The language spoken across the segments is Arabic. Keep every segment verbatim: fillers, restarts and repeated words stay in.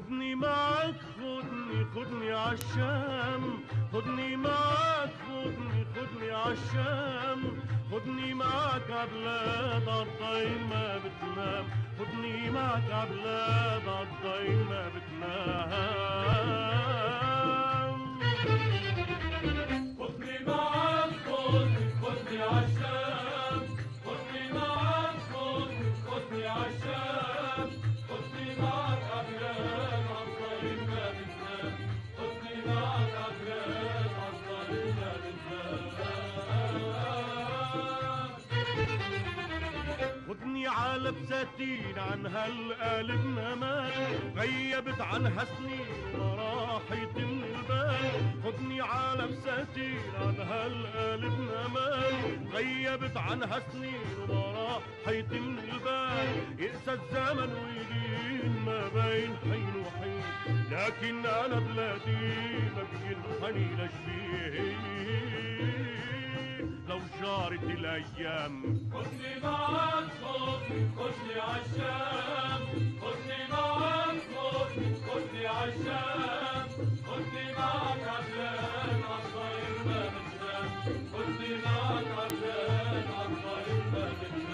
خدني معك خدني خدني عالشام، خدني معك خدني خدني عالشام، خدني معك عبلاد عالطين ما بتنام، خدني معك عبلاد عالطين ما بتنام. خدني معك خدني خدني عالشام، خدني معك خدني خدني عالشام، خدني معك عبلاد عالطين ما بتنام، خدني معك عبلاد عالطين ما بتنام. خدني على بساتين عن هالقلب نمات، غيبت عنها سنين وما راح يتم البال، خدني على بساتين عن هالقلب نمات، غيبت عنها سنين وما راح يتم البال، يقسى الزمن ويدين ما بين حين وحين، لكن انا بلادي ما بينحني لشبيه لو جارت الايام. خدني معك خدني خدني عالشام، خدني معك خدني خدني عالشام، خدني معك عبلاد عالطير ما بتنام، خدني معك عبلاد عالطير ما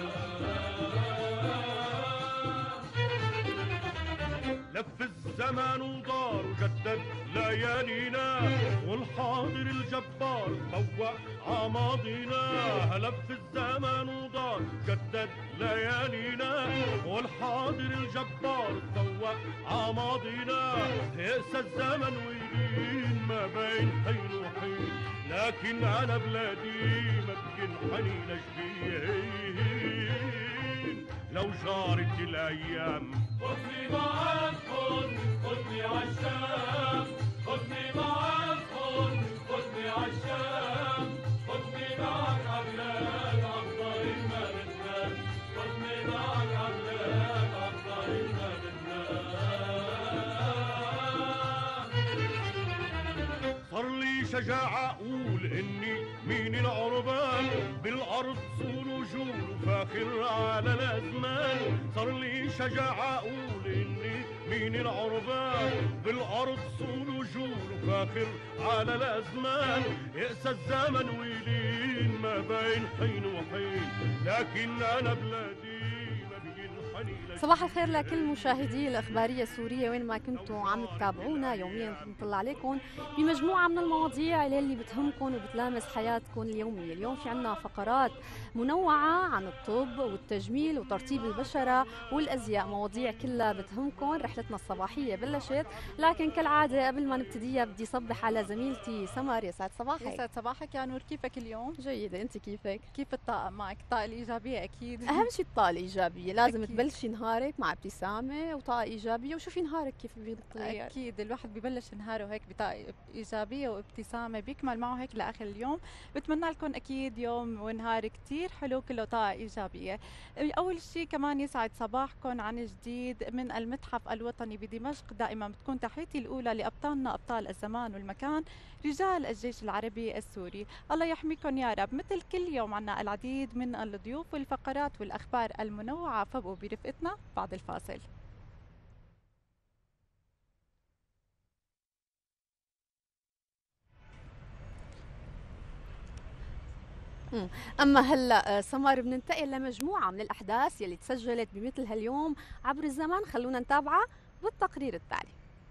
بتنام. لف الزمان ودار وجدد ليالينا، والحاضر الجبار فوق عماضينا، لف الزمان ودار جدد ليالينا، والحاضر الجبار فوق عماضينا، يقسى الزمن ويدين ما بين حين وحين، لكن انا بلادي ما بينحني لشبين لو جارت الايام. خدني معك خدني خدني عالشام، خدني معك خدني خدني عالشام، خدني معك عبلاد عالطريق ما بتنام، خدني معك عبلاد عالطريق ما بتنام. صار لي شجاعة أقول إني مين العربان، بالأرض صول وجول وفاخر على الأزمان، صار لي شجاعة أقول إني مين العربان، بالأرض صول وجول وفاخر على الأزمان، يقسى الزمن ويلين ما بين حين وحين، لكن أنا بلادي ما بينحني. صباح الخير لكل مشاهدي الإخبارية السورية وين ما كنتوا عم تتابعونا يوميا، بنطلع عليكم بمجموعة من المواضيع اللي بتهمكم وبتلامس حياتكم اليومية. اليوم في عنا فقرات منوعة عن الطب والتجميل وترطيب البشرة والأزياء، مواضيع كلها بتهمكم. رحلتنا الصباحية بلشت، لكن كالعادة قبل ما نبتديها بدي صبح على زميلتي سمر. يسعد صباحك. يسعد صباحك يا نور، كيفك اليوم؟ جيدة، أنت كيفك؟ كيف الطاقة معك؟ الطاقة الإيجابية أكيد. أهم شيء الطاقة الإيجابية، لازم أكيد. تبلشي نهارك مع ابتسامة وطاقة إيجابية، وشوفي نهارك كيف بيتغير. أكيد الواحد ببلش نهاره هيك بطاقة إيجابية وابتسامة بيكمل معه هيك لآخر اليوم. بتمنى لكم أكيد يوم ونهار كتير حلو كله طاقة إيجابية. أول شيء كمان يسعد صباحكم عن جديد من المتحف الوطني بدمشق. دائما بتكون تحيتي الأولى لأبطالنا أبطال الزمان والمكان، رجال الجيش العربي السوري. الله يحميكم يا رب. مثل كل يوم عنا العديد من الضيوف والفقرات والأخبار المنوعة، فابقوا برفقتنا بعد الفاصل. أما هلا سمر بننتقل لمجموعة من الأحداث يلي تسجلت بمثل هاليوم عبر الزمن، خلونا نتابعها بالتقرير التالي.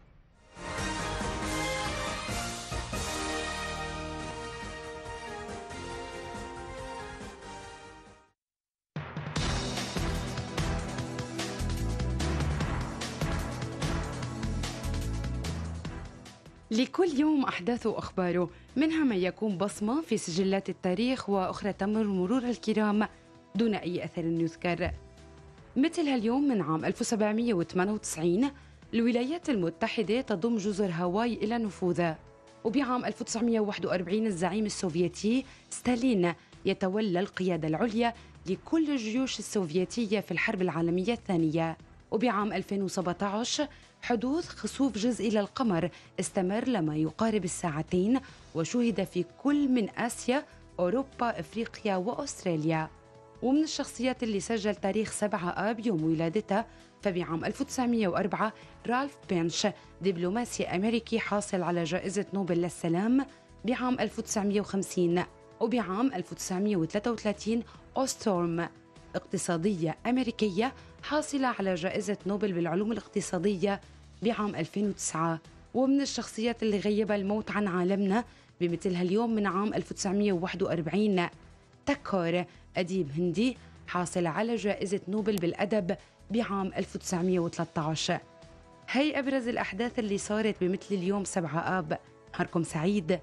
لكل يوم أحداث وأخباره، منها ما يكون بصمة في سجلات التاريخ، وأخرى تمر مرور الكرام دون أي أثر يذكر. مثل هاليوم من عام ألف وسبعمئة وثمانية وتسعين الولايات المتحدة تضم جزر هاواي إلى نفوذها، وبعام ألف وتسعمئة وواحد وأربعين الزعيم السوفيتي ستالين يتولى القيادة العليا لكل الجيوش السوفيتية في الحرب العالمية الثانية. وبعام ألفين وسبعة عشر حدوث خسوف جزئي للقمر استمر لما يقارب الساعتين، وشوهد في كل من آسيا، أوروبا، أفريقيا وأستراليا. ومن الشخصيات اللي سجل تاريخ سبعة آب يوم ولادتها فبعام ألف وتسعمئة وأربعة رالف بينش دبلوماسي أمريكي حاصل على جائزة نوبل للسلام بعام ألف وتسعمئة وخمسين. وبعام ألف وتسعمئة وثلاثة وثلاثين أوستورم اقتصادية أمريكية حاصلة على جائزة نوبل بالعلوم الاقتصادية بعام ألفين وتسعة. ومن الشخصيات اللي غيبها الموت عن عالمنا بمثل هاليوم من عام ألف وتسعمئة وواحد وأربعين تاكور أديب هندي حاصل على جائزة نوبل بالأدب بعام ألف وتسعمئة وثلاثة عشر. هي أبرز الأحداث اللي صارت بمثل اليوم سبعة آب. نهاركم سعيد.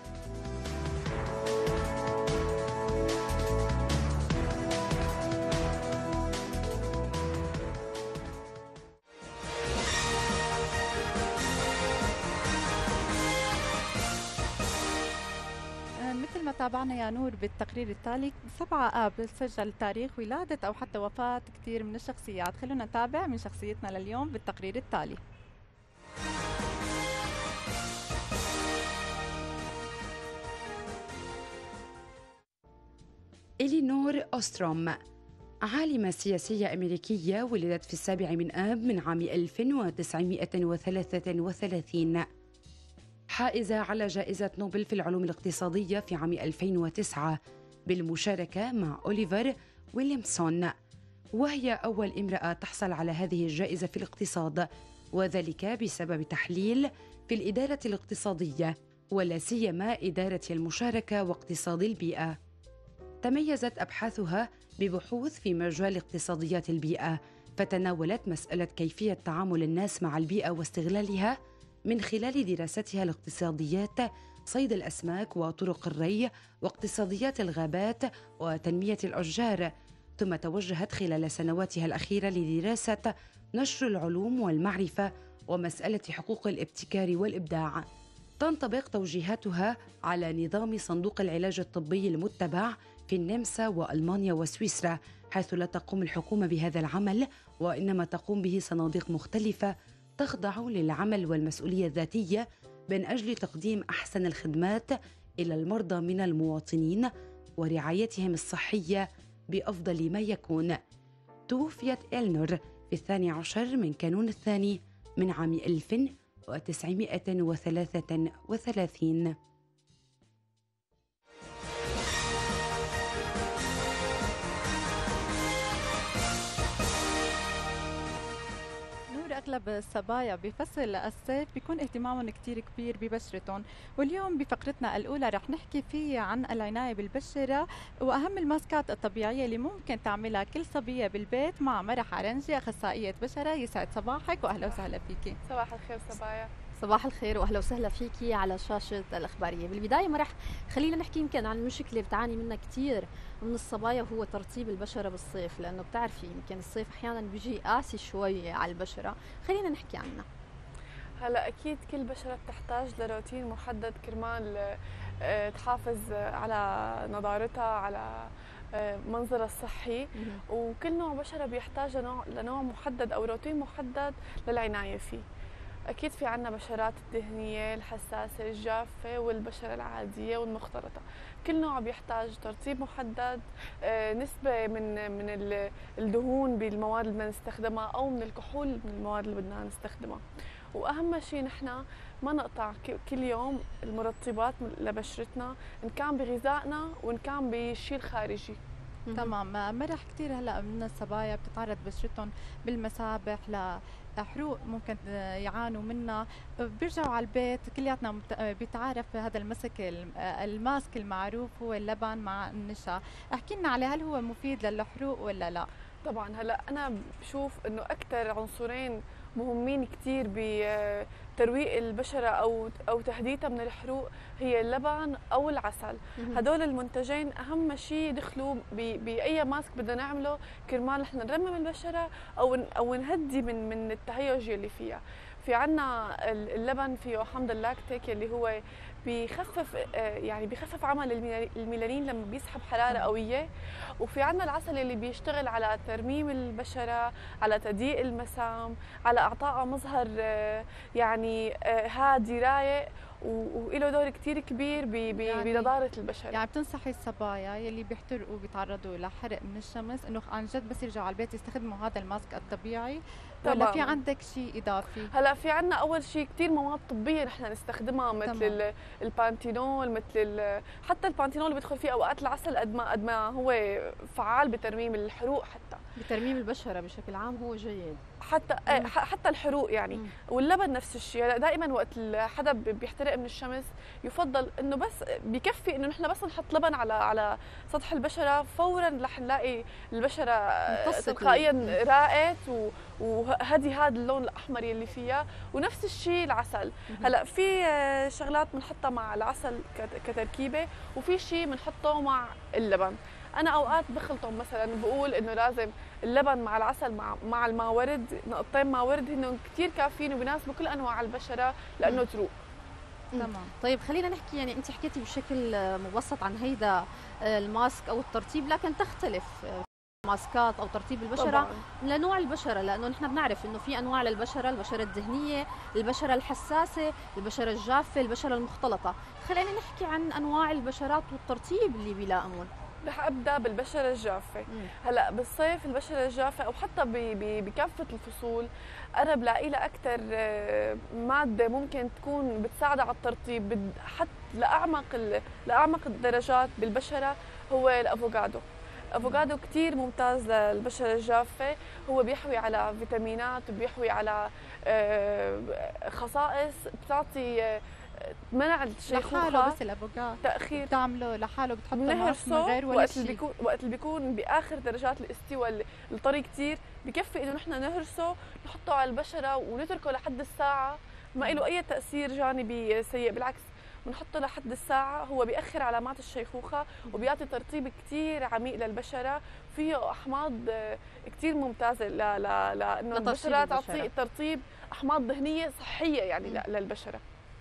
مثل ما تابعنا يا نور بالتقرير التالي، سبعة آب سجل تاريخ ولادة أو حتى وفاة كثير من الشخصيات. خلونا نتابع من شخصيتنا لليوم بالتقرير التالي. إلينور أوستروم عالمة سياسية أمريكية ولدت في السابع من آب من عام ألف وتسعمئة وثلاثة وثلاثين، حائزة على جائزة نوبل في العلوم الاقتصادية في عام ألفين وتسعة بالمشاركة مع أوليفر ويليامسون، وهي أول امرأة تحصل على هذه الجائزة في الاقتصاد، وذلك بسبب تحليل في الإدارة الاقتصادية ولا سيما إدارة المشاركة واقتصاد البيئة. تميزت أبحاثها ببحوث في مجال اقتصاديات البيئة، فتناولت مسألة كيفية تعامل الناس مع البيئة واستغلالها من خلال دراستها لاقتصاديات صيد الأسماك وطرق الري واقتصاديات الغابات وتنمية الأشجار، ثم توجهت خلال سنواتها الأخيرة لدراسة نشر العلوم والمعرفة ومسألة حقوق الابتكار والإبداع. تنطبق توجيهاتها على نظام صندوق العلاج الطبي المتبع في النمسا وألمانيا وسويسرا، حيث لا تقوم الحكومة بهذا العمل وإنما تقوم به صناديق مختلفة تخضع للعمل والمسؤولية الذاتية من أجل تقديم أحسن الخدمات إلى المرضى من المواطنين ورعايتهم الصحية بأفضل ما يكون. توفيت إلنور في الثاني عشر من كانون الثاني من عام ألف وتسعمئة وثلاثة وثلاثين. أغلب الصبايا بفصل الصيف بيكون اهتمامهم كتير كبير ببشرتهم، واليوم بفقرتنا الأولى رح نحكي فيه عن العناية بالبشرة وأهم الماسكات الطبيعية اللي ممكن تعملها كل صبية بالبيت مع مرح عرنجي أخصائية بشرة. يسعد صباحك وأهلا وسهلا فيكي. صباح الخير صبايا. صباح الخير واهلا وسهلا فيكي على شاشه الاخباريه. بالبدايه مرح خلينا نحكي يمكن عن المشكله بتعاني منها كثير من الصبايا، وهو ترطيب البشره بالصيف، لانه بتعرفي يمكن الصيف احيانا بيجي قاسي شوي على البشره. خلينا نحكي عنها. هلا اكيد كل بشره بتحتاج لروتين محدد كرمال تحافظ على نضارتها، على منظرها الصحي، وكل نوع بشره بيحتاج لنوع, لنوع محدد او روتين محدد للعنايه فيه. أكيد في عنا بشرات الدهنية، الحساسة، الجافة، والبشرة العادية والمختلطة. كل نوع بيحتاج ترطيب محدد، نسبة من من الدهون بالمواد اللي بدنا نستخدمها أو من الكحول من المواد اللي بدنا نستخدمها. وأهم شيء نحن ما نقطع كل يوم المرطبات لبشرتنا، إن كان بغذائنا وإن كان بالشيء الخارجي. تمام. مرح كثير هلا من الصبايا بتتعرض بشرتهم بالمسابح لحروق ممكن يعانوا منها، بيرجعوا على البيت كلياتنا بيتعارف هذا المسك الماسك المعروف هو اللبن مع النشا. احكي لنا عليه، هل هو مفيد للحروق ولا لا؟ طبعا هلا انا بشوف انه اكثر عنصرين مهمين كثير بترويق البشره او او تهديتها من الحروق هي اللبن او العسل. هدول المنتجين اهم شيء يدخلوا باي ماسك بدنا نعمله كرمال نحن نرمم البشره او او نهدي من من التهيج اللي فيها. في عنا اللبن فيه حمض اللاكتيك اللي هو بيخفف يعني بيخفف عمل الميلانين لما بيسحب حراره قويه، وفي عنا العسل اللي بيشتغل على ترميم البشره، على تضييق المسام، على اعطائها مظهر يعني هادي رايق وله دور كتير كبير ب- ب- يعني- بنضاره البشره. يعني بتنصحي الصبايا يلي بيحترقوا بيتعرضوا لحرق من الشمس انه عن جد بس يرجعوا على البيت يستخدموا هذا الماسك الطبيعي، ولا في تماماً. عندك شيء اضافي؟ هلا في عنا اول شيء كثير مواد طبيه نحن نستخدمها مثل تمام. ال- البانتينول، مثل ال- حتى البانتينول اللي بيدخل فيه اوقات العسل قد ما قد ما هو فعال بترميم الحروق، حتى بترميم البشره بشكل عام هو جيد. حتى آه، ح- حتى الحروق يعني. مم. واللبن نفس الشيء. هلا دائما وقت ال- حدا ب- بيحترق من الشمس يفضل انه بس بكفي انه نحن بس نحط لبن على على سطح البشره، فورا رح نلاقي البشره آه، امتصت ال- تلقائيا راقت و- وهدي هذا اللون الاحمر يلي فيها. ونفس الشيء العسل. هلا في آه، شغلات بنحطها مع العسل كت- كتركيبه، وفي شيء بنحطه مع اللبن. انا اوقات بخلطهم، مثلا بقول انه لازم اللبن مع العسل مع مع الماورد، نقطتين ماورد هن كثير كافيين وبيناسبوا كل انواع البشره لانه تروق. تمام. طيب خلينا نحكي، يعني انت حكيتي بشكل آه، مبسط عن هيدا آه، الماسك او الترطيب، لكن تختلف آه، ماسكات او ترطيب البشره طبعاً. لنوع البشره، لانه نحن بنعرف انه في انواع للبشره، البشره الدهنيه، البشره الحساسه، البشره الجافه، البشره المختلطه. خلينا نحكي عن انواع البشرات والترطيب اللي بيلائمون. رح ابدا بالبشره الجافه. هلا بالصيف البشره الجافه او حتى ب- ب- بكافه الفصول انا بلاقي لها اكثر ماده ممكن تكون بتساعدها على الترطيب بد- حتى لاعمق ال- لاعمق الدرجات بالبشره، هو الافوكادو. الافوكادو كثير ممتاز للبشره الجافه. هو بيحوي على فيتامينات وبيحوي على آه، خصائص بتعطي آه، منع لحاله الشيخوخه، بس الافوكادو تاخير بتعمله لحاله، بتحطه ماسك من بنهرسه غير ولا وقت اللي شيء. بيكون وقت اللي بيكون باخر درجات الاستواء اللي- الطري كثير، بكفي انه نحن نهرسه نحطه على البشره ونتركه لحد الساعه، ما له اي تاثير جانبي سيء، بالعكس بنحطه لحد الساعه. هو بيأخر علامات الشيخوخه وبيعطي ترطيب كثير عميق للبشره، فيه احماض كثير ممتازه ل ل لانه لترطيب البشره البشرة. تعطي ترطيب احماض دهنيه صحيه يعني ل- للبشره.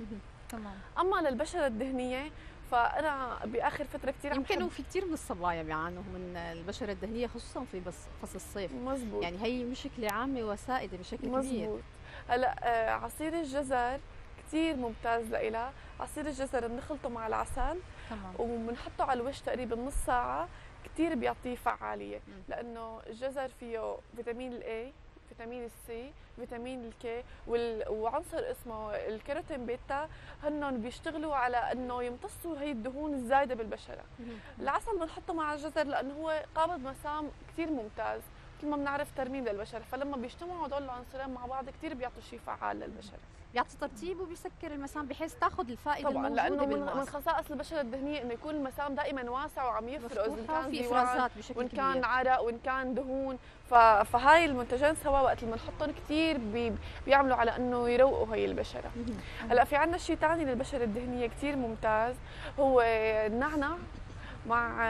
تمام. اما للبشره الدهنيه فانا باخر فتره كثير عم يمكن بحب- وفي كثير من الصبايا بيعانوا من البشره الدهنيه، خصوصا في بس فصل الصيف. مزبوط يعني هي مشكله عامه وسائده بشكل كبير. مزبوط. هلا آه، عصير الجزر كثير ممتاز لإلها. عصير الجزر بنخلطه مع العسل تمام. وبنحطه على الوش تقريبا نص ساعه، كثير بيعطيه فعاليه، مم. لانه الجزر فيه فيتامين الاي، فيتامين السي، فيتامين الكي، وال- وعنصر اسمه الكيروتين بيتا، هنن بيشتغلوا على انه يمتصوا هي الدهون الزايده بالبشره. العسل بنحطه مع الجزر لانه هو قابض مسام كثير ممتاز، مثل ما بنعرف ترميم للبشره، فلما بيجتمعوا هدول العنصرين مع بعض كثير بيعطوا شيء فعال للبشره. بيعطي ترطيب وبيسكر المسام بحيث تاخذ الفائده طبعا الموجوده لانه من, من بالماسك. خصائص البشره الدهنيه انه يكون المسام دائما واسع وعم يفرز، ان مفتوحه كان وفي زيوان افرازات بشكل وان كبير. كان عرق وان كان دهون. ف... فهاي المنتجين سوا وقت اللي بنحطهم كثير بي... بيعملوا على انه يروقوا هي البشره. مهم. هلا في عندنا شيء ثاني للبشره الدهنيه كثير ممتاز، هو النعنع مع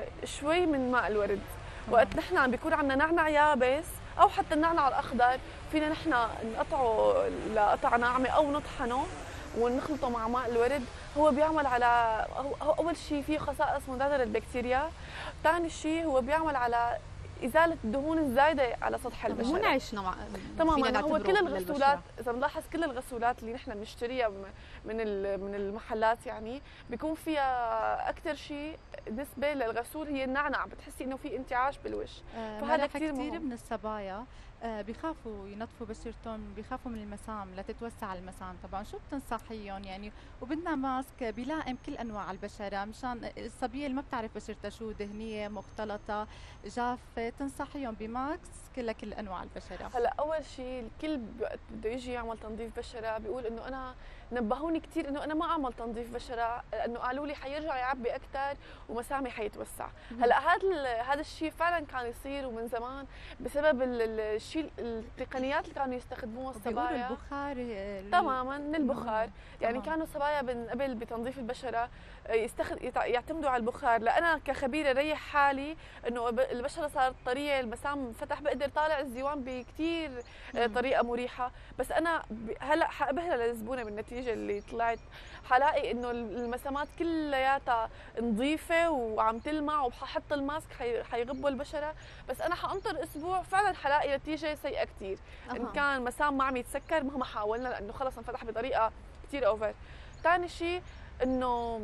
شوي من ماء الورد. وقت نحن عم بيكون عندنا نعنع يابس او حتى النعنع الاخضر، فينا نحن نقطعه لقطع ناعمه او نطحنه ونخلطه مع ماء الورد. هو بيعمل على هو اول شيء فيه خصائص مضاده للبكتيريا، ثاني شيء هو بيعمل على ازاله الدهون الزايده على سطح البشره. منعش نوع تماما. هو كل الغسولات اذا بنلاحظ كل الغسولات اللي نحن بنشتريها من من المحلات يعني بيكون فيها اكثر شيء نسبه للغسول هي النعنع، بتحسي انه في انتعاش بالوش. آه، فهذا ملح كتير كثير مهم. من الصبايا آه، بيخافوا ينظفوا بشرتهم، بيخافوا من المسام لتتوسع المسام. طبعا شو بتنصحيهم يعني؟ وبدنا ماسك بيلائم كل انواع البشره، مشان الصبيه اللي ما بتعرف بشرتها شو دهنيه مختلطه جافه، تنصحيهم بماسك لكل انواع البشره. هلا اول شيء الكل وقت بده يجي يعمل تنظيف بشره بيقول انه انا نبهوني كثير انه انا ما اعمل تنظيف بشره، لانه قالوا لي حيرجع يعبي اكثر ومسامي حيتوسع. هلا هذا هذا الشيء فعلا كان يصير ومن زمان بسبب الشيء التقنيات اللي كانوا يستخدموها بيقولوا الصبايا. البخار آه، تماما من البخار، يعني تمام. كانوا الصبايا من قبل بتنظيف البشره يستخد... يعتمدوا على البخار. لا انا كخبيره ريح حالي انه البشره صارت طريه، المسام فتح، بقدر طالع الزيوان بكثير طريقه مريحه، بس انا ب... هلا حابهرها للزبونه بالنتيجه اللي طلعت، حلاقي انه المسامات كلياتها نظيفه وعم تلمع، وححط الماسك حي... حيغبوا البشره، بس انا حانطر اسبوع فعلا حلاقي نتيجه سيئه كثير. أه. ان كان مسام ما عم يتسكر مهما حاولنا، لانه خلص انفتح بطريقه كثير اوفر. ثاني شيء انه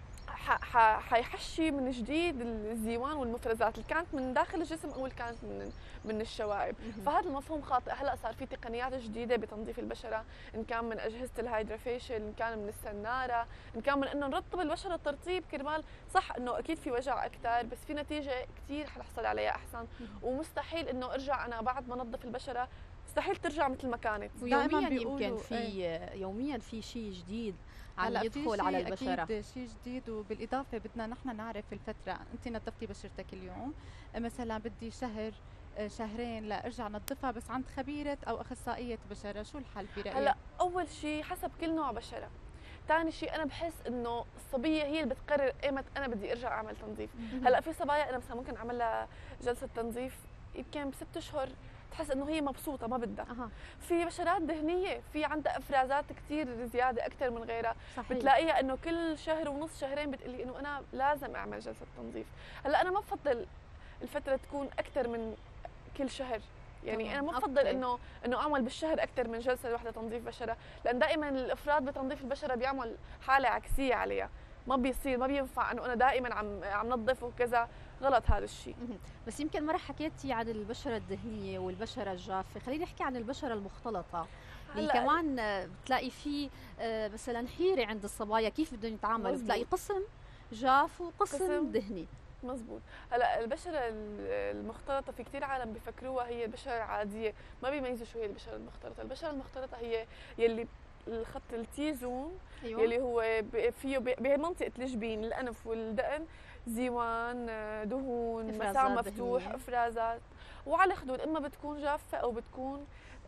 ح- ح- حيحشي من جديد الزيوان والمفرزات اللي كانت من داخل الجسم او اللي كانت من من الشوائب. فهذا المفهوم خاطئ. هلا صار في تقنيات جديده بتنظيف البشره، ان كان من اجهزه الهايدرافيشل، ان كان من السناره، ان كان من انه نرطب البشره ترطيب كرمال صح انه اكيد في وجع اكثر بس في نتيجه كثير حنحصل عليها احسن. ومستحيل انه ارجع انا بعد ما انظف البشره مستحيل ترجع مثل ما كانت. ويوميا بيقولوا يمكن في إيه. يوميا في شيء جديد عم هلا في يدخل شي على البشره. اكيد شيء جديد، وبالاضافه بدنا نحن نعرف الفتره. انت نظفتي بشرتك اليوم، مثلا بدي شهر شهرين لارجع نظفها بس عند خبيره او اخصائيه بشره، شو الحل برايك؟ هلا اول شيء حسب كل نوع بشره. ثاني شيء انا بحس انه الصبيه هي اللي بتقرر ايمت انا بدي ارجع اعمل تنظيف. هلا في صبايا انا مثلا ممكن اعمل لها جلسه تنظيف يمكن بست اشهر تحس انه هي مبسوطه ما بدها. أها. في بشرات دهنيه في عندها افرازات كثير زياده اكثر من غيرها، صحيح. بتلاقيها انه كل شهر ونص شهرين بتقلي انه انا لازم اعمل جلسه تنظيف. هلا انا ما بفضل الفتره تكون اكثر من كل شهر، يعني طبعاً. انا ما بفضل أوكي. انه انه اعمل بالشهر اكثر من جلسه واحده تنظيف بشره، لان دائما الافراط بتنظيف البشره بيعمل حاله عكسيه عليها. ما بيصير ما بينفع انه انا دائما عم عم نظف وكذا، غلط هذا الشيء. مهم. بس يمكن مرة حكيتي عن البشرة الدهنية والبشرة الجافة، خلينا نحكي عن البشرة المختلطة اللي هلا كمان آه، بتلاقي في آه، مثلا حيرة عند الصبايا كيف بدهم يتعاملوا، مزبوط. بتلاقي قسم جاف وقسم قسم دهني. مزبوط. هلا البشره المختلطه في كثير عالم بفكروها هي البشره العاديه، ما بيميزوا شو هي البشره المختلطه. البشره المختلطه هي يلي الخط التي زون، ايوه. يلي هو ب- فيه ب- بمنطقه الجبين الانف والدقن زيوان، آه، دهون، مسام إفرازات مفتوح، دهنية. افرازات، وعلى الخدود اما بتكون جافه او بتكون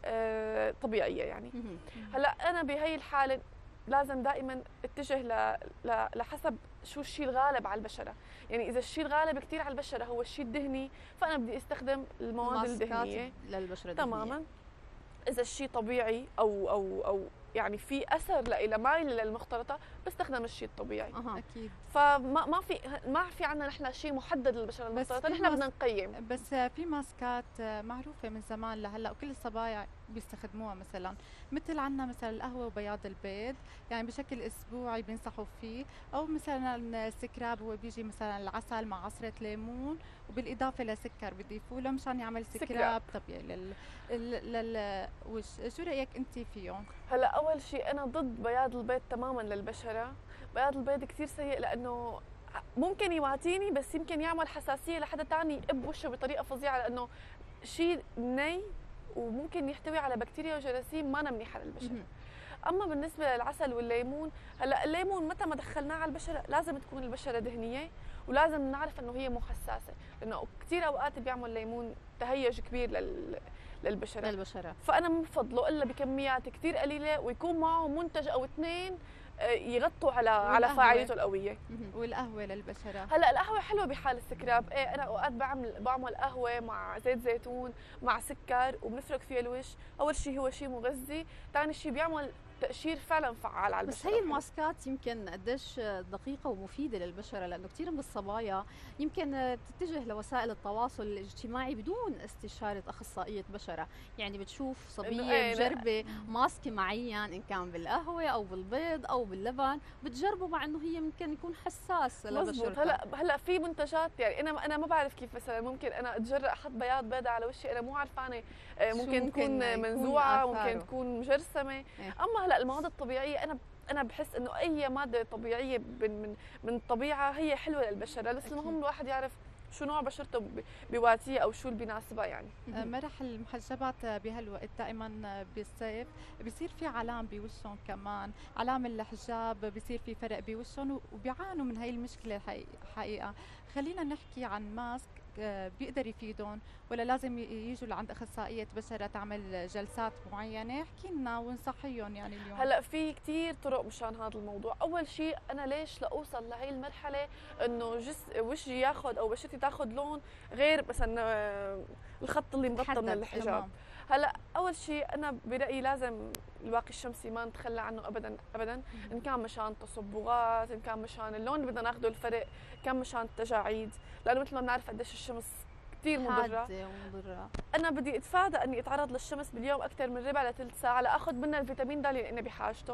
آه، طبيعيه يعني. مهم. هلا انا بهي الحاله لازم دائما اتجه ل... ل... لحسب شو الشيء الغالب على البشره. يعني اذا الشيء الغالب كثير على البشره هو الشيء الدهني فانا بدي استخدم المواد ماسكات الدهنيه للبشرة الدهنية. تماما. اذا الشيء طبيعي او او او يعني في اثر لإلها مايل للمختلطه بستخدم الشيء الطبيعي. أها. اكيد. فما ما في ما في عندنا نحن شيء محدد للبشره بس المختلطه، في نحن ماس- بدنا نقيم. بس في ماسكات معروفة من زمان لهلا وكل الصبايا بيستخدموها، مثلا مثل عنا مثلا القهوة وبياض البيض، يعني بشكل اسبوعي بينصحوا فيه، او مثلا سكراب هو بيجي مثلا العسل مع عصرة ليمون وبالاضافة لسكر بيضيفوا له مشان يعمل سكراب, سكراب. طبيعي لل لل, لل... وش شو رأيك انت فيهم؟ هلا اول شيء انا ضد بياض البيض تماما للبشره. بياض البيض كثير سيء لانه ممكن يواتيني بس يمكن يعمل حساسيه لحدا ثاني يقب وشه بطريقه فظيعه، لانه شيء ني وممكن يحتوي على بكتيريا وجراثيم ما منيحه للبشره. مهم. اما بالنسبه للعسل والليمون، هلا الليمون متى ما دخلناه على البشره لازم تكون البشره دهنيه ولازم نعرف انه هي مو حساسه، لانه كثير اوقات بيعمل الليمون تهيج كبير لل للبشره. للبشرة. فانا ما بفضله الا بكميات كثير قليله ويكون معه منتج او اثنين آه، يغطوا على على والقهوة. فاعليته القويه. مهم. والقهوة للبشرة. هلا القهوه حلوه بحال السكراب، ايه انا اوقات بعمل بعمل قهوه مع زيت زيتون مع سكر وبنفرك فيها الوش. اول شيء هو شيء مغذي، ثاني شيء بيعمل تقشير فعلا فعال على البشره. بس هي الماسكات يمكن قديش دقيقة ومفيدة للبشرة، لأنه كثير من الصبايا يمكن بتتجه لوسائل التواصل الاجتماعي بدون استشارة أخصائية بشرة، يعني بتشوف إنه صبية إيه، لا. مجربة ماسك معين إن كان بالقهوة أو بالبيض أو باللبن، بتجربه مع إنه هي يمكن يكون حساس مزبوط. لبشرتها. هلا هلا في منتجات، يعني انا انا ما بعرف كيف مثلا ممكن انا اتجرأ احط بياض بيضة على وشي، انا مو عارفانه آه، شو ممكن ممكن تكون يكون منزوعه، آثاره. ممكن تكون مجرثمه. إيه. اما هلا المواد الطبيعيه انا انا بحس انه اي ماده طبيعيه من من من الطبيعه هي حلوه للبشره، بس المهم الواحد يعرف شو نوع بشرته ب- بيواتيه او شو اللي بيناسبها يعني. آه، مرح المحجبات بهالوقت دائما بالصيف بيصير في علام بوشهم، كمان علام الحجاب بيصير في فرق بوشهم وبيعانوا من هاي المشكله الحقيقة- حقيقه. خلينا نحكي عن ماسك آه، بيقدر يفيدهم ولا لازم ي- يجوا لعند اخصائيه بشره تعمل جلسات معينه؟ احكي لنا ونصحيهم يعني اليوم. هلا في كثير طرق مشان هذا الموضوع. اول شيء انا ليش لاوصل لهي المرحله انه جس وجهي ياخذ او بشرتي تاخذ لون غير مثلا آه، الخط اللي مغطى من تحدد. الحجاب. تمام. هلا اول شيء انا برايي لازم الواقي الشمسي ما نتخلى عنه ابدا ابدا، ان كان مشان تصبغات، ان كان مشان اللون اللي بدنا ناخذه الفرق، إن كان مشان التجاعيد، لانه مثل ما بنعرف قديش الشمس كثير مضره. حادة ومضرة. انا بدي اتفادى اني اتعرض للشمس باليوم اكثر من ربع لثلث ساعه لاخذ منها الفيتامين د اللي انا بحاجته.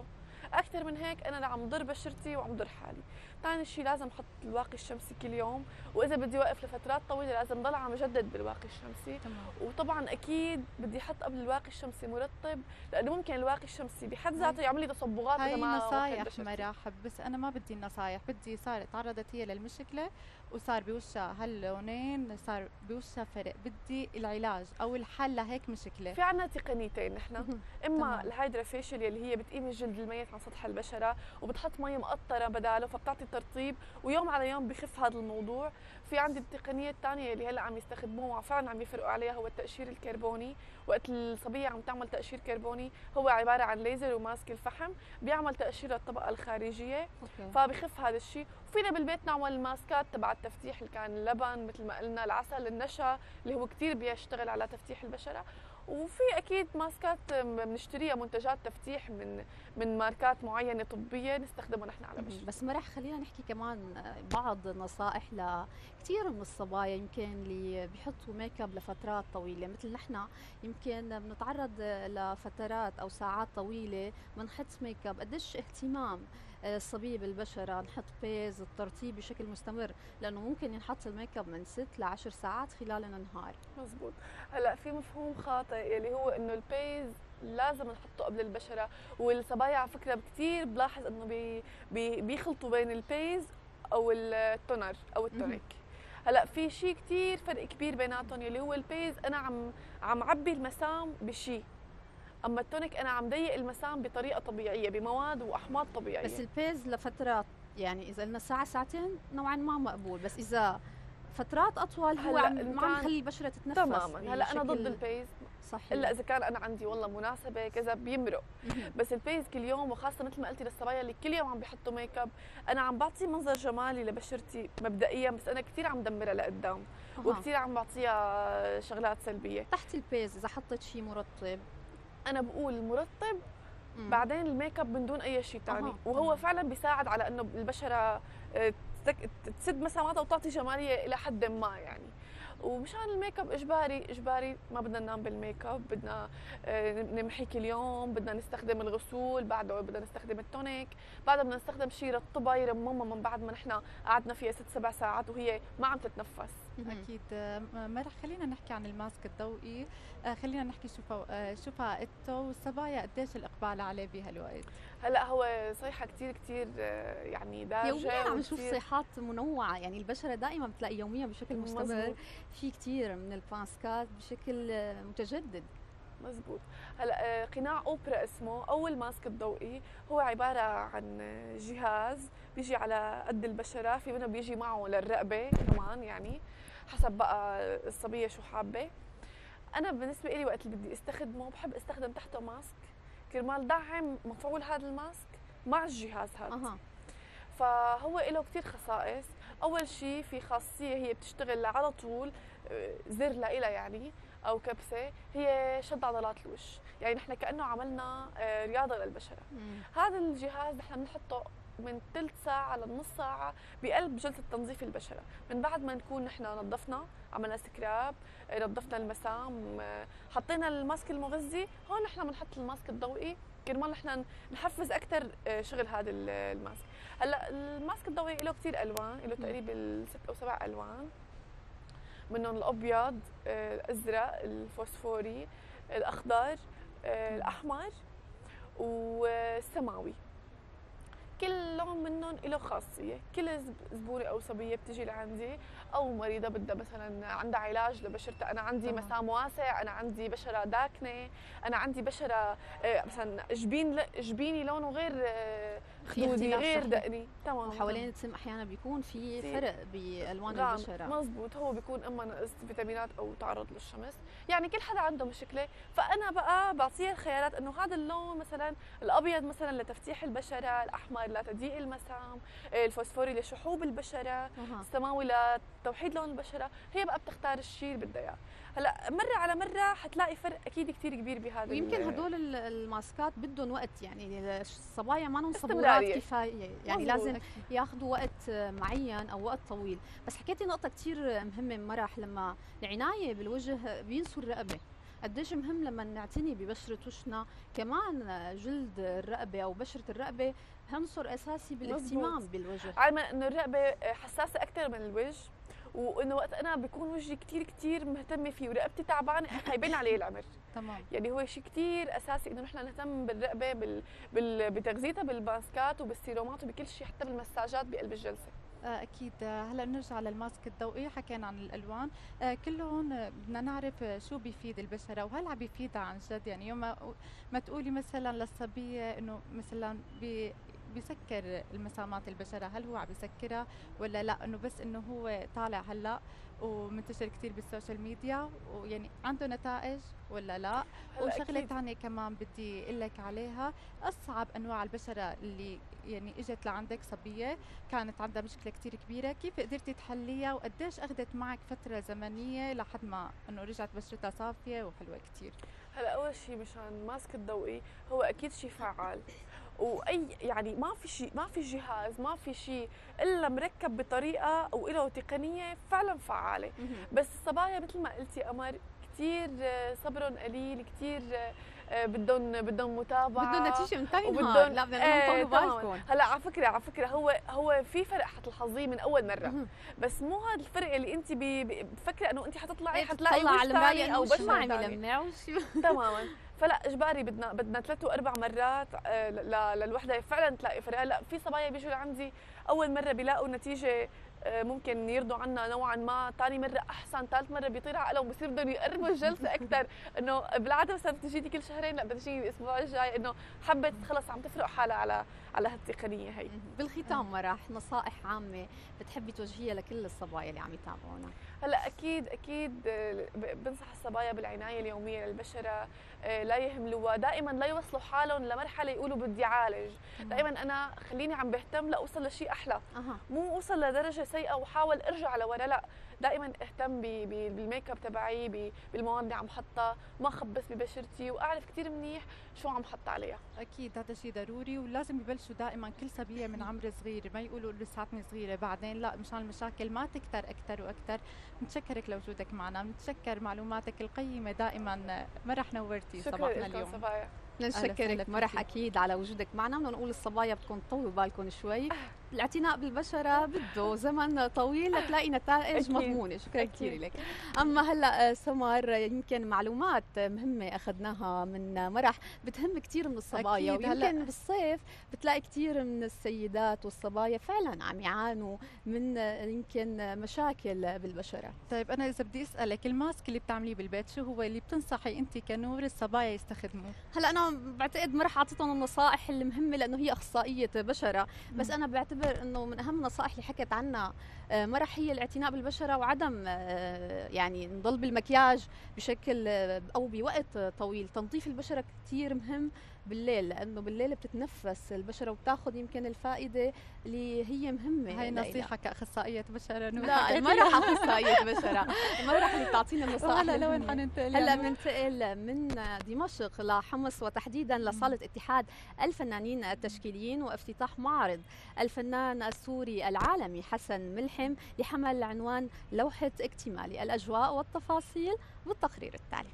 اكثر من هيك انا عم ضر بشرتي وعم ضر حالي. ثاني شيء لازم احط الواقي الشمسي كل يوم، واذا بدي اوقف لفترات طويله لازم ضل عم جدد بالواقي الشمسي. تمام. وطبعا اكيد بدي احط قبل الواقي الشمسي مرطب، لانه ممكن الواقي الشمسي بحد ذاته يعمل لي تصبغات اذا هاي ما وقت نصايح بشرتي. مراحب، بس انا ما بدي النصايح، بدي صار تعرضت هي للمشكله وصار بوشها هاللونين، صار بوشها فرق، بدي العلاج او الحل لهيك مشكله. في عنا تقنيتين نحن، اما تمام. الهايدرا فيشل يلي هي بتقيم الجلد الميت عن سطح البشره وبتحط مي مقطره بداله فبتعطي ترطيب ويوم على يوم بخف هذا الموضوع. في عندي التقنيه الثانيه اللي هلا عم يستخدموها وفعلا عم يفرقوا عليها، هو التقشير الكربوني. وقت الصبيه عم تعمل تقشير كربوني هو عباره عن ليزر وماسك الفحم بيعمل تقشير الطبقه الخارجيه، أوكي. فبخف هذا الشيء. وفينا بالبيت نعمل الماسكات تبع التفتيح اللي كان اللبن مثل ما قلنا، العسل، النشا اللي هو كثير بيشتغل على تفتيح البشره. وفي اكيد ماسكات بنشتريها منتجات تفتيح من من ماركات معينه طبيه نستخدمها نحن على بشرتنا. بس مرح خلينا نحكي كمان بعض نصائح لكثير من الصبايا يمكن اللي بيحطوا ميك اب لفترات طويله، مثل نحن يمكن بنتعرض لفترات او ساعات طويله بنحط ميك اب. قديش اهتمام الصبيه بالبشره نحط بيز الترطيب بشكل مستمر، لانه ممكن ينحط الميك اب من ست لعشر ساعات خلال النهار. مزبوط. هلا في مفهوم خاطئ اللي هو انه البيز لازم نحطه قبل البشره، والصبايا على فكره كثير بلاحظ انه بي بي بيخلطوا بين البيز او التونر او التونيك. هلا في شيء كثير فرق كبير بيناتهم، اللي هو البيز انا عم عم عبي المسام بشيء، اما التونيك انا عم ضيق المسام بطريقه طبيعيه بمواد واحماض طبيعيه. بس البيز لفترات، يعني اذا لنا ساعه ساعتين نوعا ما مقبول، بس اذا فترات اطول هو هلأ عم إن ما عم كان- يخلي البشره تتنفس. تماما. هلا انا ضد بشكل البيز صحي. الا اذا كان انا عندي والله مناسبه كذا بيمرق، بس البيز كل يوم، وخاصه مثل ما قلتي للصبايا اللي كل يوم عم بيحطوا ميك اب، انا عم بعطي منظر جمالي لبشرتي مبدئيا، بس انا كثير عم دمرها لقدام أها. وكثير عم بعطيها شغلات سلبيه. تحت البيز اذا حطيت شيء مرطب، انا بقول مرطب مم. بعدين الميك اب من دون اي شيء ثاني. أها. وهو تمام. فعلا بيساعد على انه البشره آه، تك- تسد مساماتها وتعطي جماليه الى حد ما يعني. ومشان الميك اب اجباري اجباري ما بدنا ننام بالميك اب، بدنا آه، نمحي كل يوم، بدنا نستخدم الغسول، بعده بدنا نستخدم التونيك، بعده بدنا نستخدم شيء رطبه يرممها من بعد ما نحن قعدنا فيها ست سبع ساعات وهي ما عم تتنفس. اكيد. آه، مرح خلينا نحكي عن الماسك الضوئي، آه، خلينا نحكي شو فو- آه، شو فائدته والصبايا قديش الاقبال عليه بهالوقت. هلا هو صيحه كثير كثير آه، يعني دارجه يوميا عم نشوف وكتير- صيحات منوعه، يعني البشره دائما بتلاقي يوميا بشكل مستمر مزبوط. في كثير من الماسكات بشكل آه، متجدد. مزبوط. هلا آه، قناع اوبرا اسمه، او الماسك الضوئي، هو عباره عن آه، جهاز بيجي على قد البشره، في منه بيجي معه للرقبه كمان، يعني حسب بقى الصبيه شو حابه. انا بالنسبه لي وقت اللي بدي استخدمه بحب استخدم تحته ماسك كرمال دعم مفعول هذا الماسك مع الجهاز هذا. اها. فهو له كثير خصائص. اول شيء في خاصيه هي بتشتغل على طول، آه، زر لإلها يعني او كبسه، هي شد عضلات الوش، يعني نحن كانه عملنا آه، رياضه للبشره. مم. هذا الجهاز نحن بنحطه من ثلث ساعه لنص ساعه بقلب جلسه تنظيف البشره، من بعد ما نكون نحن نظفنا، عملنا سكراب، آه، نظفنا المسام، آه، حطينا الماسك المغذي، هون نحن بنحط الماسك الضوئي كرمال نحن نحفز اكثر شغل هذا ال- الماسك. هلا الماسك الضوئي له كثير الوان، له تقريبا ست او سبع الوان، منهم الابيض، آه، الازرق، الفوسفوري، الاخضر، آه، الاحمر والسماوي. كل لون منهم له خاصيه. كل زب- زبونه او صبيه بتجي لعندي او مريضه بدها مثلا عندها علاج لبشرتها، انا عندي تمام. مسام واسع، انا عندي بشره داكنه، انا عندي بشره آه، مثلا جبين جبيني لونه غير آه، في خدودي اختلاف غير صحي. دقني. تمام. وحوالين الجسم احيانا بيكون في في فرق بالوان غام. البشره. مزبوط. هو بيكون اما نقص فيتامينات او تعرض للشمس، يعني كل حدا عنده مشكله، فانا بقى بعطيها الخيارات انه هذا اللون مثلا الابيض مثلا لتفتيح البشره، الاحمر لتضييق المسام، الفوسفوري لشحوب البشره، أها. السماوي لتوحيد لون البشره. هي بقى بتختار الشيء اللي بدها اياه. هلا مره على مره حتلاقي فرق اكيد كثير كبير بهذا. ويمكن ال- هدول ال- الماسكات بدهم وقت، يعني الصبايا ما لهم صبورات استمرارية. كفايه، يعني مزبوط. لازم ياخذوا وقت معين او وقت طويل. بس حكيتي نقطه كثير مهمه مرح، لما العنايه بالوجه بينسوا الرقبه، قديش مهم لما نعتني ببشرة وشنا، كمان جلد الرقبة أو بشرة الرقبة عنصر أساسي بالاهتمام مزبوط. بالوجه. علما إنه الرقبة حساسة أكثر من الوجه، وإنه وقت أنا بيكون وجهي كثير كثير مهتمة فيه ورقبتي تعبانة حيبان عليه العمر. تمام. يعني هو شيء كثير أساسي إنه نحن نهتم بالرقبة بال... بال... بتغذيتها بالماسكات وبالسيرومات وبكل شيء، حتى بالمساجات بقلب الجلسة. أكيد. هلا نرجع للماسك الضوئي، حكينا عن الألوان، كلهم بدنا نعرف شو بيفيد البشرة وهل عم بيفيدها عن جد. يعني يوم ما تقولي مثلا للصبية إنه مثلا بي بيسكر المسامات البشرة، هل هو عم بيسكرها ولا لا؟ إنه بس إنه هو طالع هلا ومنتشر كثير بالسوشيال ميديا ويعني عنده نتائج ولا لا؟ وشغلة ثانية كمان بدي اقول لك عليها، اصعب انواع البشرة اللي يعني اجت لعندك صبية كانت عندها مشكلة كثير كبيرة، كيف قدرتي تحليها وقديش اخذت معك فترة زمنية لحد ما انه رجعت بشرتها صافية وحلوة كثير؟ هلا اول شيء مشان ماسك الضوئي هو اكيد شيء فعال، واي يعني ما في شيء ما في جهاز ما في شيء الا مركب بطريقه وله تقنيه فعلا فعاله. بس الصبايا مثل ما قلتي قمر كثير صبرهم قليل، كثير بدهم بدهم متابعه، بدهم نتيجه من ثاني نهار. وبدهم لا بدنا نطول بالكم. هلا على فكره على فكره هو هو في فرق حتلاحظيه من اول مره، بس مو هذا الفرق اللي انت بفكره انه انت حتطلعي حتلاقي وش ثاني او بشره عم يلمع وشو تماما. فلا اجباري بدنا بدنا ثلاث واربع مرات للوحده فعلا تلاقي فرق. هلا في صبايا بيجوا لعندي اول مره بيلاقوا نتيجه ممكن يرضوا عنا نوعا ما، ثاني مره احسن، ثالث مره بيطير عقلهم وبصير بدهم يقربوا الجلسه اكثر، انه بالعاده مثلا بتجيني كل شهرين، لا بدها تجيني الاسبوع الجاي، انه حبت خلص عم تفرق حالها على على هالتقنيه هي. بالختام مرح نصائح عامه بتحبي توجهيها لكل الصبايا اللي عم يتابعونا؟ هلا اكيد اكيد بنصح الصبايا بالعنايه اليوميه للبشره، لا يهملوها، دائما لا يوصلوا حالهم لمرحله يقولوا بدي عالج، دائما انا خليني عم بهتم لاوصل لشيء احلى، أه. مو اوصل لدرجه سيئه وحاول ارجع لورا، لا دائما اهتم بالميك اب تبعي، بالمواد اللي عم حطها، ما خبص ببشرتي واعرف كثير منيح شو عم حط عليها. اكيد هذا شيء ضروري، ولازم يبلشوا دائما كل صبيه من عمر صغير، ما يقولوا لساتني صغيره بعدين لا، مشان المشاكل ما تكتر اكثر واكثر. بنتشكرك لوجودك معنا، بنتشكر معلوماتك القيمه دائما. مرح نورتي صباحنا اليوم. صبايا. نشكرك مرح اكيد على وجودك معنا. بدنا نقول الصبايا بدكم تطولوا بالكم شوي، الاعتناء بالبشره بده زمن طويل لتلاقي نتائج مضمونه. شكرا كثير لك. اما هلا سمر، يمكن معلومات مهمه اخذناها من مرح بتهم كثير من الصبايا، ويمكن بالصيف بتلاقي كثير من السيدات والصبايا فعلا عم يعانوا من يمكن مشاكل بالبشره. طيب انا اذا بدي اسالك، الماسك اللي بتعمليه بالبيت شو هو اللي بتنصحي انت كنور الصبايا يستخدموه؟ هلا انا بعتقد مرح اعطيتهم النصائح المهمه لانه هي اخصائيه بشره، بس انا بعتبر انه من اهم النصائح اللي حكت عنها مرح هي الاعتناء بالبشره وعدم يعني نضل بالمكياج بشكل او بوقت طويل. تنظيف البشره كثير مهم بالليل، لانه بالليل بتتنفس البشره وبتاخذ يمكن الفائده اللي هي مهمه. هاي نصيحه كاخصائيه بشره نور. لا ما رح اخصائيه بشره، ما رح اللي تعطينا النصائح. هلا لوين حننتقل؟ هلا بننتقل من دمشق لحمص، وتحديدا لصاله اتحاد الفنانين التشكيليين وافتتاح معرض الفنان السوري العالمي حسن ملحم لحمل عنوان لوحه اكتمالي. الاجواء والتفاصيل بالتقرير التالي.